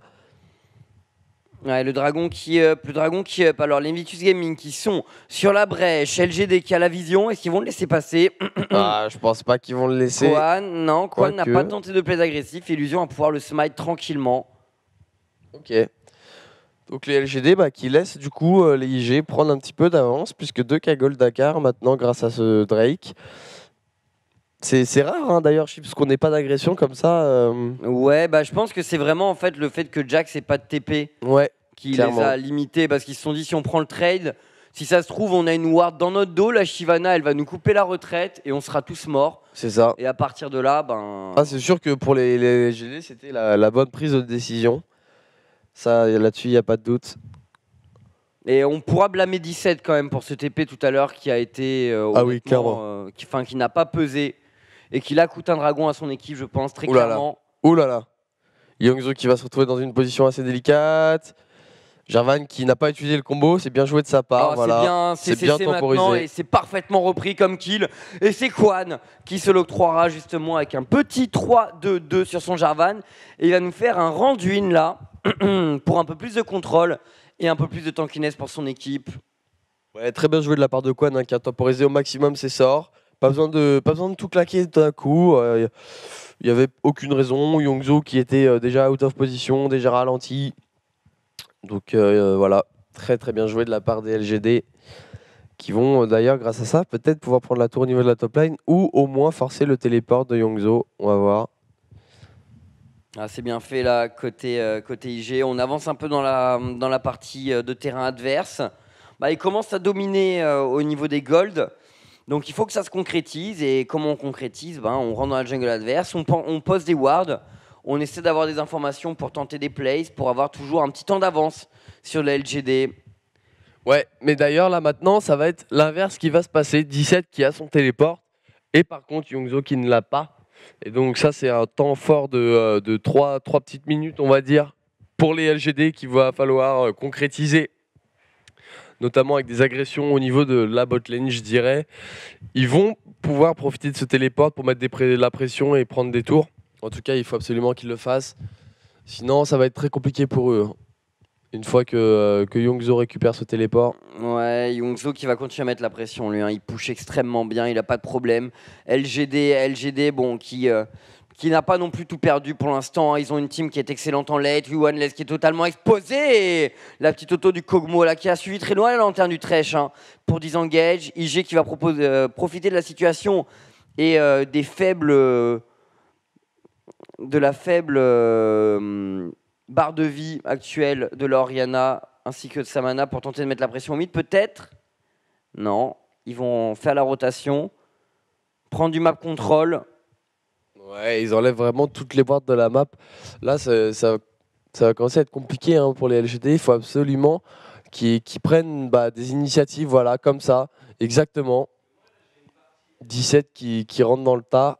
Ouais, le dragon qui up, le dragon qui up. Alors les Invictus Gaming qui sont sur la brèche, L G D qui a la vision, est-ce qu'ils vont le laisser passer? Ah, je pense pas qu'ils vont le laisser. Quan, non, Quan n'a Quoique. pas tenté de play agressif. Illusion à pouvoir le smite tranquillement. Ok. Donc les L G D bah, qui laissent du coup euh, les I G prendre un petit peu d'avance, puisque deux Kagol Dakar maintenant grâce à ce Drake. C'est c'est rare hein, d'ailleurs, Chips, qu'on n'ait pas d'agression comme ça. euh, Ouais, bah je pense que c'est vraiment en fait le fait que Jax ait pas de T P Ouais, qui clairement. les a limités parce qu'ils se sont dit si on prend le trade, si ça se trouve on a une ward dans notre dos, la Shyvana elle va nous couper la retraite et on sera tous morts. c'est ça. Et à partir de là, ben Ah, c'est sûr que pour les, les L G D, c'était la, la bonne prise de décision. Ça, là-dessus, il n'y a pas de doute. et on pourra blâmer dix-sept quand même pour ce T P tout à l'heure qui a été euh, Ah oui, honnêtement, clairement. euh, qui, enfin, qui n'a pas pesé et qui là coûte un dragon à son équipe, je pense très Ouh là là. clairement. Ouh là là. Youngzo qui va se retrouver dans une position assez délicate. Jarvan qui n'a pas utilisé le combo, c'est bien joué de sa part. Ah, voilà. C'est bien, c'est C'est bien C C maintenant temporisé. et c'est parfaitement repris comme kill. Et c'est Quan qui se l'octroiera justement avec un petit trois deux deux sur son Jarvan. Et il va nous faire un Randuin là pour un peu plus de contrôle et un peu plus de tankiness pour son équipe. Ouais, très bien joué de la part de Quan hein, qui a temporisé au maximum ses sorts. Pas besoin de, pas besoin de tout claquer d'un coup. Il n'y avait aucune raison. Youngzo qui était euh, déjà out of position, déjà ralenti. Donc euh, voilà, très très bien joué de la part des L G D qui vont euh, d'ailleurs grâce à ça peut-être pouvoir prendre la tour au niveau de la top lane ou au moins forcer le téléport de Youngzo. On va voir. Ah, c'est bien fait là côté, euh, côté I G. On avance un peu dans la, dans la partie euh, de terrain adverse. Bah, il commence à dominer euh, au niveau des golds. Donc il faut que ça se concrétise. Et comment on concrétise ben, on rentre dans la jungle adverse, on, on pose des wards, on essaie d'avoir des informations pour tenter des plays, pour avoir toujours un petit temps d'avance sur la L G D. Ouais, mais d'ailleurs là maintenant ça va être l'inverse qui va se passer. dix-sept qui a son téléport et par contre Youngzo qui ne l'a pas. Et donc ça c'est un temps fort de, euh, de trois petites minutes on va dire pour les L G D qu'il va falloir euh, concrétiser. Notamment avec des agressions au niveau de la botlane je dirais. Ils vont pouvoir profiter de ce téléport pour mettre des pré- la pression et prendre des tours. En tout cas il faut absolument qu'ils le fassent. Sinon ça va être très compliqué pour eux. Une fois que, euh, que Youngzo récupère ce téléport. Ouais, Youngzo qui va continuer à mettre la pression lui, hein. Il push extrêmement bien, il n'a pas de problème. L G D, L G D, bon, qui, euh, qui n'a pas non plus tout perdu pour l'instant, hein. Ils ont une team qui est excellente en late, One-Less qui est totalement exposé, et la petite auto du Kog'Maw là qui a suivi très loin la lanterne du Thresh hein, pour disengage. I G qui va proposer, euh, profiter de la situation et euh, des faibles... euh, de la faible... euh, barre de vie actuelle de l'Oriana ainsi que de Samana pour tenter de mettre la pression au mid, peut-être. Non, ils vont faire la rotation, prendre du map control. Ouais, ils enlèvent vraiment toutes les boîtes de la map. Là, ça, ça, ça va commencer à être compliqué hein, pour les L G D. Il faut absolument qu'ils qu'ils prennent bah, des initiatives, voilà, comme ça, exactement. dix-sept qui, qui rentre dans le tas.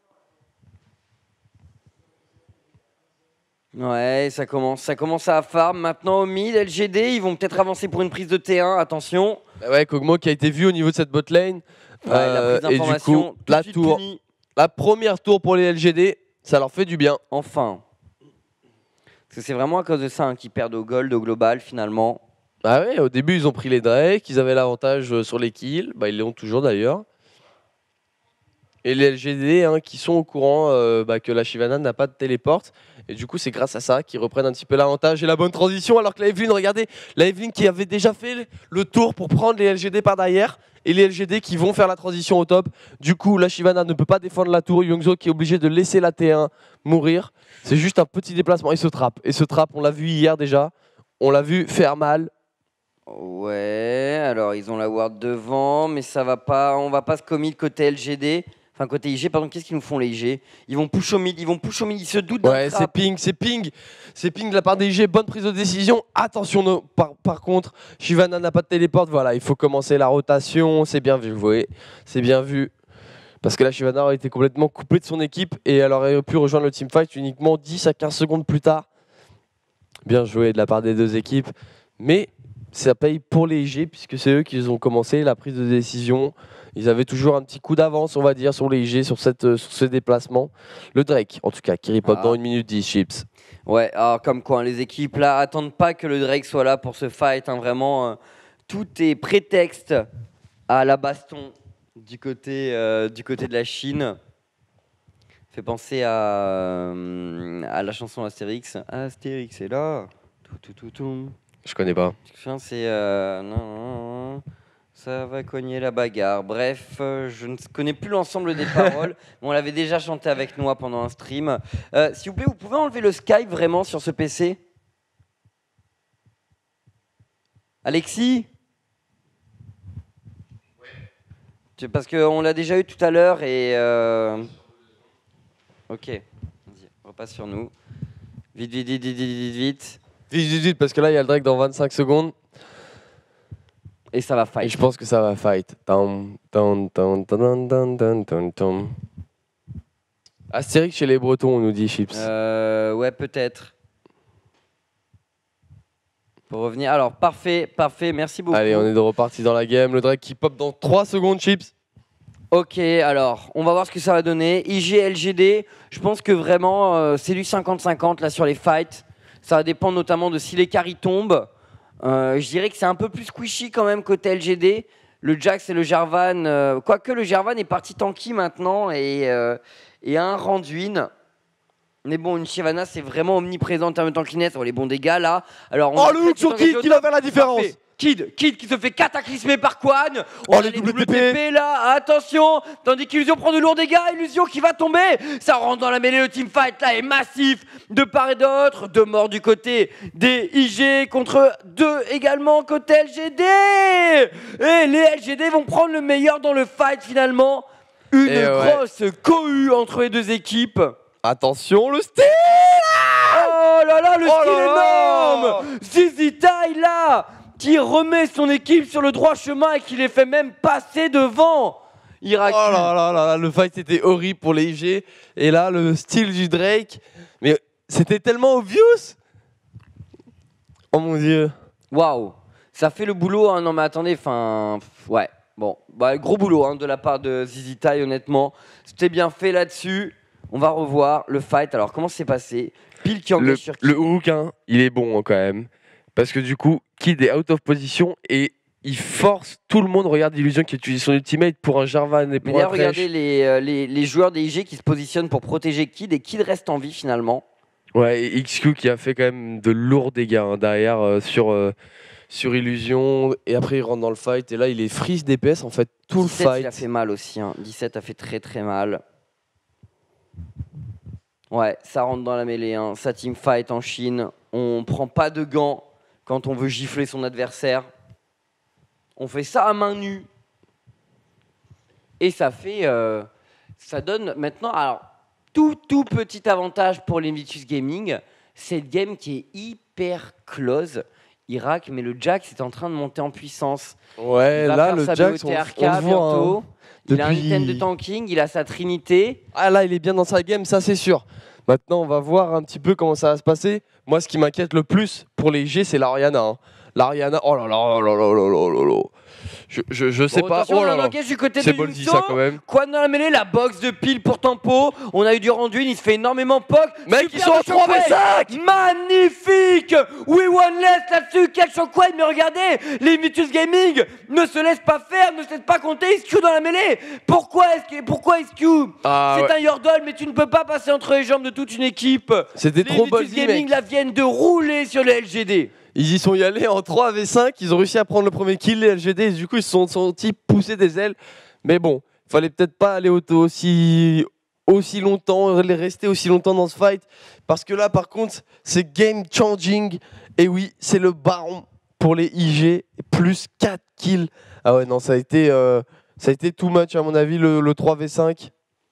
Ouais, ça commence, ça commence à farm. Maintenant au mid, L G D, ils vont peut-être avancer pour une prise de T un, attention. Bah ouais, Kog'Maw qui a été vu au niveau de cette botlane. Ouais, la prise et du d'information, coup, tout de la suite tour, punie. la première tour pour les L G D, ça leur fait du bien. Enfin. Parce que c'est vraiment à cause de ça hein, qu'ils perdent au gold, au global, finalement. Ah ouais, au début, ils ont pris les Drake, ils avaient l'avantage euh, sur les kills. Bah, ils l'ont toujours d'ailleurs. Et les L G D hein, qui sont au courant euh, bah, que la Shyvana n'a pas de téléporte. Et du coup, c'est grâce à ça qu'ils reprennent un petit peu l'avantage et la bonne transition. Alors que la Evelyn, regardez, la Evelyn qui avait déjà fait le tour pour prendre les L G D par derrière. Et les L G D qui vont faire la transition au top. Du coup, la Shyvana ne peut pas défendre la tour. Youngzo qui est obligé de laisser la T un mourir. C'est juste un petit déplacement. Et ce trap. Et ce trap, on l'a vu hier déjà. On l'a vu faire mal. Ouais, alors ils ont la ward devant, mais ça va pas, on va pas se commit côté L G D. Enfin, côté I G, pardon, qu'est-ce qu'ils nous font les I G? Ils vont push au mid, ils vont push au mid, ils se doutent d'un Ouais, c'est trap. ping, c'est ping. C'est ping de la part des I G, bonne prise de décision. Attention, no, par, par contre, Shyvana n'a pas de téléporte. Voilà, il faut commencer la rotation. C'est bien vu, vous voyez. C'est bien vu. Parce que la Shyvana aurait été complètement coupée de son équipe et elle aurait pu rejoindre le teamfight uniquement dix à quinze secondes plus tard. Bien joué de la part des deux équipes. Mais ça paye pour les I G puisque c'est eux qui ont commencé la prise de décision. Ils avaient toujours un petit coup d'avance, on va dire, sur les I G, sur, cette, sur ce déplacement. Le Drake, en tout cas, qui ripote Ah. dans une minute dix, Chips. Ouais, alors comme quoi, hein, les équipes là attendent pas que le Drake soit là pour ce fight. Hein, vraiment, euh, tout est prétexte à la baston du côté, euh, du côté de la Chine. Fait penser à, euh, à la chanson Astérix. Astérix est là. Tout, tout, tout, tout. Je connais pas. C'est euh, non, non, non, ça va cogner la bagarre. Bref, euh, je ne connais plus l'ensemble des paroles. Mais on l'avait déjà chanté avec nous pendant un stream. Euh, S'il vous plaît, vous pouvez enlever le Skype vraiment sur ce P C? Alexis? Ouais. Parce qu'on l'a déjà eu tout à l'heure et... Euh... Ok, vas-y, repasse sur nous. Vite, vite, vite, vite, vite, vite. Vite, vite, vite, parce que là, il y a le Drake dans vingt-cinq secondes. Et ça va fight. Et je pense que ça va fight. Tam, tam, tam, tam, tam, tam, tam, tam. Astérix chez les Bretons, on nous dit Chips. Euh, ouais, peut-être. Pour revenir. Alors, parfait, parfait, merci beaucoup. Allez, on est de reparti dans la game. Le Drake qui pop dans trois secondes, Chips. Ok, alors, on va voir ce que ça va donner. I G, L G D, je pense que vraiment, euh, c'est du cinquante cinquante là sur les fights. Ça va dépendre notamment de si les carries tombent. Euh, je dirais que c'est un peu plus squishy quand même côté L G D. Le Jax et le Jarvan, euh, quoique le Jarvan est parti tanky maintenant et, euh, et a un Randuin. Mais bon, une Shyvana, c'est vraiment omniprésent en termes de tankiness. Oh, les bons dégâts là. Alors, on oh, le hook sur Kid qui va faire la différence. Parfait. Kid, Kid qui se fait cataclysmer par Quan. Oh, On les a les double double T P. T P là, attention. Tandis qu'Illusion prend de lourds dégâts, Illusion qui va tomber. Ça rentre dans la mêlée, le teamfight là est massif de part et d'autre. Deux morts du côté des I G contre deux également côté L G D. Et les L G D vont prendre le meilleur dans le fight finalement. Une Et ouais. grosse cohue entre les deux équipes. Attention, le steal. Oh là là, le Oh skill là là. énorme. Zizi Tai là qui remet son équipe sur le droit chemin et qui les fait même passer devant. Irak. Oh là là là là, le fight était horrible pour les I G. Et là, le style du Drake. Mais c'était tellement obvious. Oh mon dieu. Waouh, ça fait le boulot. Hein. Non mais attendez, enfin, ouais. Bon, bah, gros boulot hein, de la part de Zizi Tai, honnêtement. C'était bien fait là-dessus. On va revoir le fight. Alors, comment c'est passé? Pile qui engage Le, sur le hook, hein, il est bon hein, quand même. Parce que du coup, Kid est out of position et il force tout le monde. Regarde Illusion qui utilise son ultimate pour un Jarvan et Mais pour d'ailleurs, un regardez Thresh. les, euh, les, les joueurs des I G qui se positionnent pour protéger Kid et Kid reste en vie finalement. Ouais, et X Q qui a fait quand même de lourds dégâts hein, derrière euh, sur, euh, sur Illusion. Et après, il rentre dans le fight. Et là, il est freeze D P S en fait tout le dix-sept, fight. il a fait mal aussi. Hein. dix-sept a fait très très mal. Ouais, ça rentre dans la mêlée. Hein. Ça teamfight en Chine. On prend pas de gants quand on veut gifler son adversaire. On fait ça à main nue. Et ça fait... Euh, ça donne maintenant... Alors, tout, tout petit avantage pour l'Invitus Gaming. Cette game qui est hyper close. Irak, mais le Jax est en train de monter en puissance. Ouais, Il va là, faire le sa Jax, B O T R K on, on le voit. bientôt. Hein. Il a un Depuis- item de tanking, il a sa trinité. Ah là, il est bien dans sa game, ça c'est sûr. Maintenant, on va voir un petit peu comment ça va se passer. Moi, ce qui m'inquiète le plus pour les G, c'est l'Ariana. Hein. L'Ariana, oh là là, oh là là là là là là. Je, je, je sais Bon, pas. attention, Oh on a là un là. engage du côté de C'est Boldy Yunso. ça quand même. Quoi dans la mêlée, la box de pile pour Tempo. On a eu du Randuin, il se fait énormément poke. Mec, ils Superbe sont en trois v shockwave. cinq. Magnifique. We one less là-dessus, quel shockwave. Mais regardez, les Mitus Gaming ne se laissent pas faire, ne se laissent pas compter. X Q dans la mêlée. Pourquoi est-ce que, pourquoi X Q Ah, C'est ouais. un Yordle, mais tu ne peux pas passer entre les jambes de toute une équipe. C'était Les trop Mitus Boldy, Gaming mec. là viennent de rouler sur le L G D. Ils y sont y allés en trois v cinq. Ils ont réussi à prendre le premier kill, les L G D. Et du coup, ils se sont sentis pousser des ailes. Mais bon, il fallait peut-être pas aller auto- aussi, aussi longtemps, rester aussi longtemps dans ce fight. Parce que là, par contre, c'est game changing. Et oui, c'est le baron pour les I G. Plus quatre kills. Ah ouais, non, ça a été, euh, ça a été too much, à mon avis, le, le trois v cinq.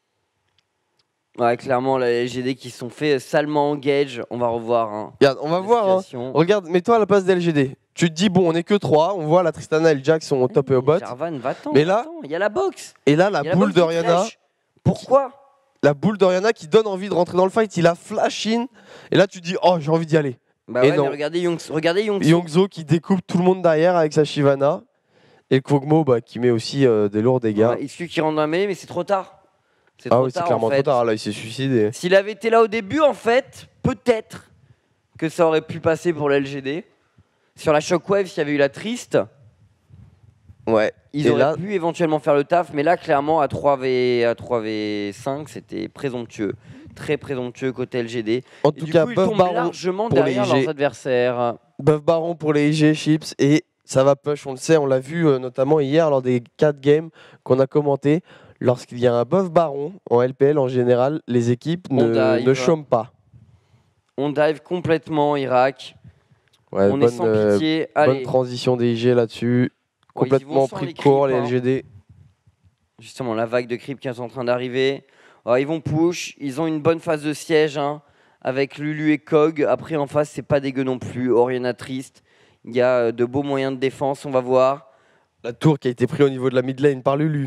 Ouais, clairement, les L G D qui se sont fait salement engage. On va revoir. Hein, Regarde, on va la voir. Hein. situation. Regarde, mets-toi à la place des L G D. Tu te dis, bon, on est que trois. On voit la Tristana et le Jack sont au top et au bot. Jarvan, va-t'en. Mais là- va-t'en, il y a la box. Et là, la Il y a boule box de qui Rihanna. crèche. Pourquoi La boule d'Oriana qui donne envie de rentrer dans le fight, il a flash in, et là tu dis oh j'ai envie d'y aller. Bah Et ouais, non. mais regardez Young, regardez Young. Yongzo qui découpe tout le monde derrière avec sa Shyvana, et Kog'Maw bah, qui met aussi euh, des lourds dégâts. Ouais, X Q qui rentre dans la mêlée, mais c'est trop tard. C'est ah trop oui c'est tard, clairement en fait. trop tard, là il s'est suicidé. S'il avait été là au début, en fait, peut-être que ça aurait pu passer pour l'L G D. Sur la Shockwave, s'il y avait eu la triste, Ouais. ils Et auraient là- pu éventuellement faire le taf, mais là, clairement, à trois v cinq, c'était présomptueux. Très présomptueux côté L G D. En Et tout du coup, coup, ils Buff tombent Baron largement pour les derrière I G. leurs adversaires. Buff Baron pour les I G Chips et ça va push, on le sait, on l'a vu euh, notamment hier lors des quatre games qu'on a commenté. Lorsqu'il y a un Buff Baron en L P L en général, les équipes On ne, dive. ne chôment pas. On dive complètement Irak. Ouais, on bonne, est sans euh, pitié. bonne Allez, transition des I G là-dessus. Ouais, ils y vont Complètement sans pris les de court creeps, les hein. L G D. justement, la vague de creep qui est en train d'arriver. Alors, ils vont push. Ils ont une bonne phase de siège hein, avec Lulu et Kog. Après, en face, c'est pas dégueu non plus. Oriana triste. Il y a euh, de beaux moyens de défense, on va voir. La tour qui a été prise au niveau de la mid lane par Lulu.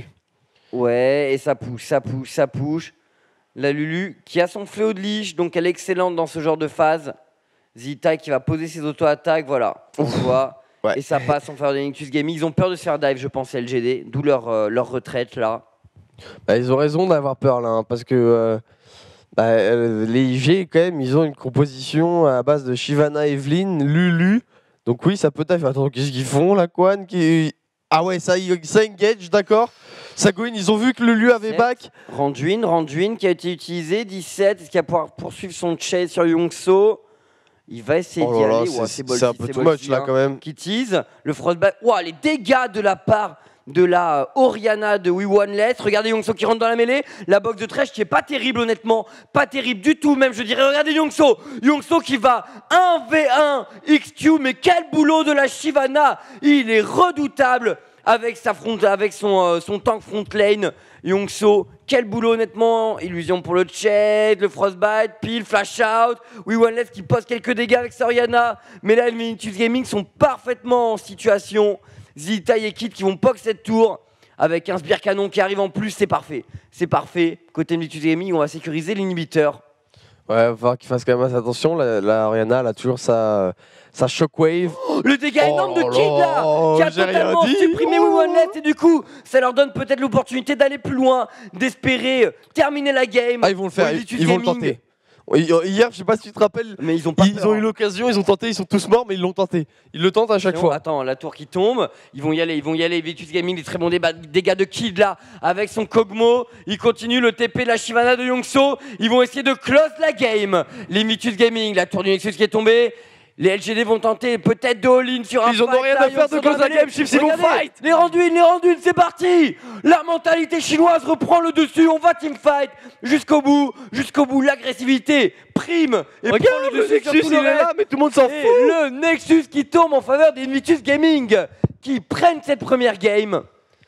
Ouais, et ça pousse, ça pousse, ça pousse. La Lulu qui a son fléau de liche, donc elle est excellente dans ce genre de phase. Zita qui va poser ses auto-attaques, voilà, on voit. Ouais. Et ça passe en faveur de Invictus Gaming. Ils ont peur de se faire dive, je pense, L G D, d'où leur, euh, leur retraite là. Bah, ils ont raison d'avoir peur là, hein, parce que euh, bah, euh, les I G, quand même, ils ont une composition à base de Shyvana, Evelyn, Lulu. Donc oui, ça peut être. Attends, qu'est-ce qu'ils font là, Quan qui... Ah ouais, ça, ça engage, d'accord. Ça go in, ils ont vu que Lulu avait Sept. back. Randuin, Randuin qui a été utilisé, dix-sept, est-ce qu'il va pouvoir poursuivre son chase sur Yongso? Il va essayer Oh d'y là là, aller. c'est Ouais, c'est Bolty, un peu c'est too Bolty, much là hein. quand même. Qui tease, le frostbite. Ouah, les dégâts de la part de la euh, Oriana de We One Let. Regardez Yongso qui rentre dans la mêlée. La box de Thresh qui est pas terrible honnêtement. Pas terrible du tout même je dirais. Regardez Yongso. Yongso qui va un v un X Q. Mais quel boulot de la Shyvana. Il est redoutable avec, sa front, avec son, euh, son tank front lane. Yongso, quel boulot honnêtement. Illusion pour le chat, le frostbite, pile, flash out. We One Let qui pose quelques dégâts avec sa Oriana. Mais là, les Invictus Gaming sont parfaitement en situation. Zita et Kid qui vont poke cette tour avec un sbire canon qui arrive en plus, c'est parfait. C'est parfait. Côté Invictus Gaming, on va sécuriser l'inhibiteur. Ouais, il va falloir qu'il fasse quand même attention. La, la Ariana, elle a toujours sa, sa shockwave. Oh, le dégât Oh énorme de là Kid là là, qui a j'ai rien totalement dit. supprimé We One Let et du coup, ça leur donne peut-être l'opportunité d'aller plus loin, d'espérer terminer la game. Ah, ils vont le faire, pour ils, Invictus ils vont le Gaming. tenter. Hier, je sais pas si tu te rappelles, Mais ils ont pas ils peur, ont hein. eu l'occasion, ils ont tenté, ils sont tous morts, mais ils l'ont tenté. Ils le tentent à chaque Non, fois. Attends, la tour qui tombe, ils vont y aller, ils vont y aller. Invictus Gaming, des très bons débats, dégâts de Kid là, avec son Kog'Maw. Il continue le T P de la Shyvana de Yongso. Ils vont essayer de close la game. Les Invictus Gaming, la tour du Nexus qui est tombée. Les L G D vont tenter peut-être de all-in sur un Ils en ont fight, rien là, à faire Yongso de close dans la mêlée. game, Chips, ils vont Regardez, fight. Les Randuin, les Randuin, c'est parti. La mentalité chinoise reprend le dessus. On va teamfight jusqu'au bout, jusqu'au bout. L'agressivité prime et Regarde, prend le le dessus sur Nexus, tout il le est là, reste. mais tout le monde s'en Et fout. le Nexus qui tombe en faveur des Invictus Gaming qui prennent cette première game.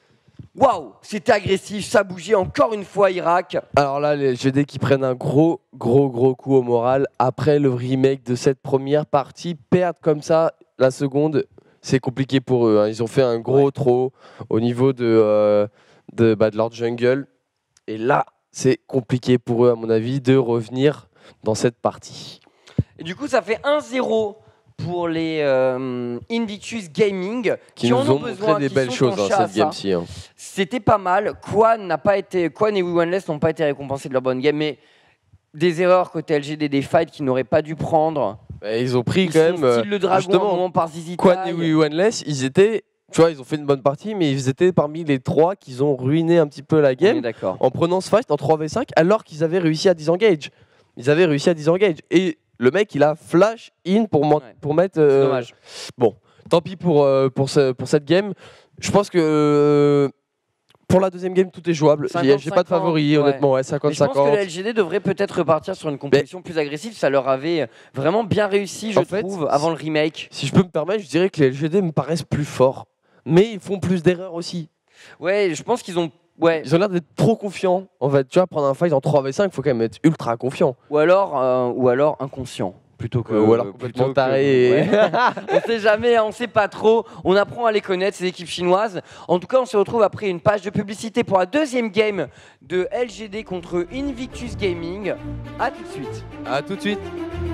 Waouh, c'était agressif, ça bougeait encore une fois Irak. Alors là, les G D qui prennent un gros, gros, gros coup au moral. Après le remake de cette première partie, perdre comme ça la seconde, c'est compliqué pour eux, hein. Ils ont fait un gros Ouais. trop au niveau de, euh, de, bah, de leur jungle. Et là, c'est compliqué pour eux, à mon avis, de revenir dans cette partie. Et du coup, ça fait un zéro pour les euh, Invictus Gaming Qui, qui, nous en ont ont besoin, montré des qui belles sont choses penchés dans à cette ça. game-ci, hein. C'était pas mal. Quan n'a pas été, Quan et We One Less n'ont pas été récompensés de leur bonne game, mais des erreurs côté L G D, des fights qu'ils n'auraient pas dû prendre. Bah, ils ont pris Ils quand sont même. euh, style le dragon à un justement, moment par Zizi Quan et Tai. We One Less, ils étaient. Tu vois, ils ont fait une bonne partie, mais ils étaient parmi les trois qui ont ruiné un petit peu la On est game d'accord. en prenant ce fight en trois v cinq alors qu'ils avaient réussi à disengage. Ils avaient réussi à disengage. Et le mec, il a flash in pour, man- Ouais. pour mettre. C'est euh, dommage. Bon, tant pis pour, euh, pour, ce- pour cette game. Je pense que euh, pour la deuxième game, tout est jouable. J'ai j'ai pas de favori, cinquante, honnêtement. Ouais, Mais cinquante je pense que cinquante. la L G D devrait peut-être repartir sur une compétition plus agressive. Ça leur avait vraiment bien réussi, je En fait, trouve, avant le remake. Si je peux me permettre, je dirais que les L G D me paraissent plus forts. Mais ils font plus d'erreurs aussi. Ouais, je pense qu'ils ont. Ouais. Ils ont l'air d'être trop confiants. En fait, tu vois, prendre un fight en trois v cinq, il faut quand même être ultra confiant. Ou alors, euh, ou alors inconscient. Plutôt que, Euh, ou alors complètement plutôt que- taré et- Ouais. On sait jamais, on sait pas trop. On apprend à les connaître, ces équipes chinoises. En tout cas, on se retrouve après une page de publicité pour la deuxième game de L G D contre Invictus Gaming. À tout de suite. À tout de suite.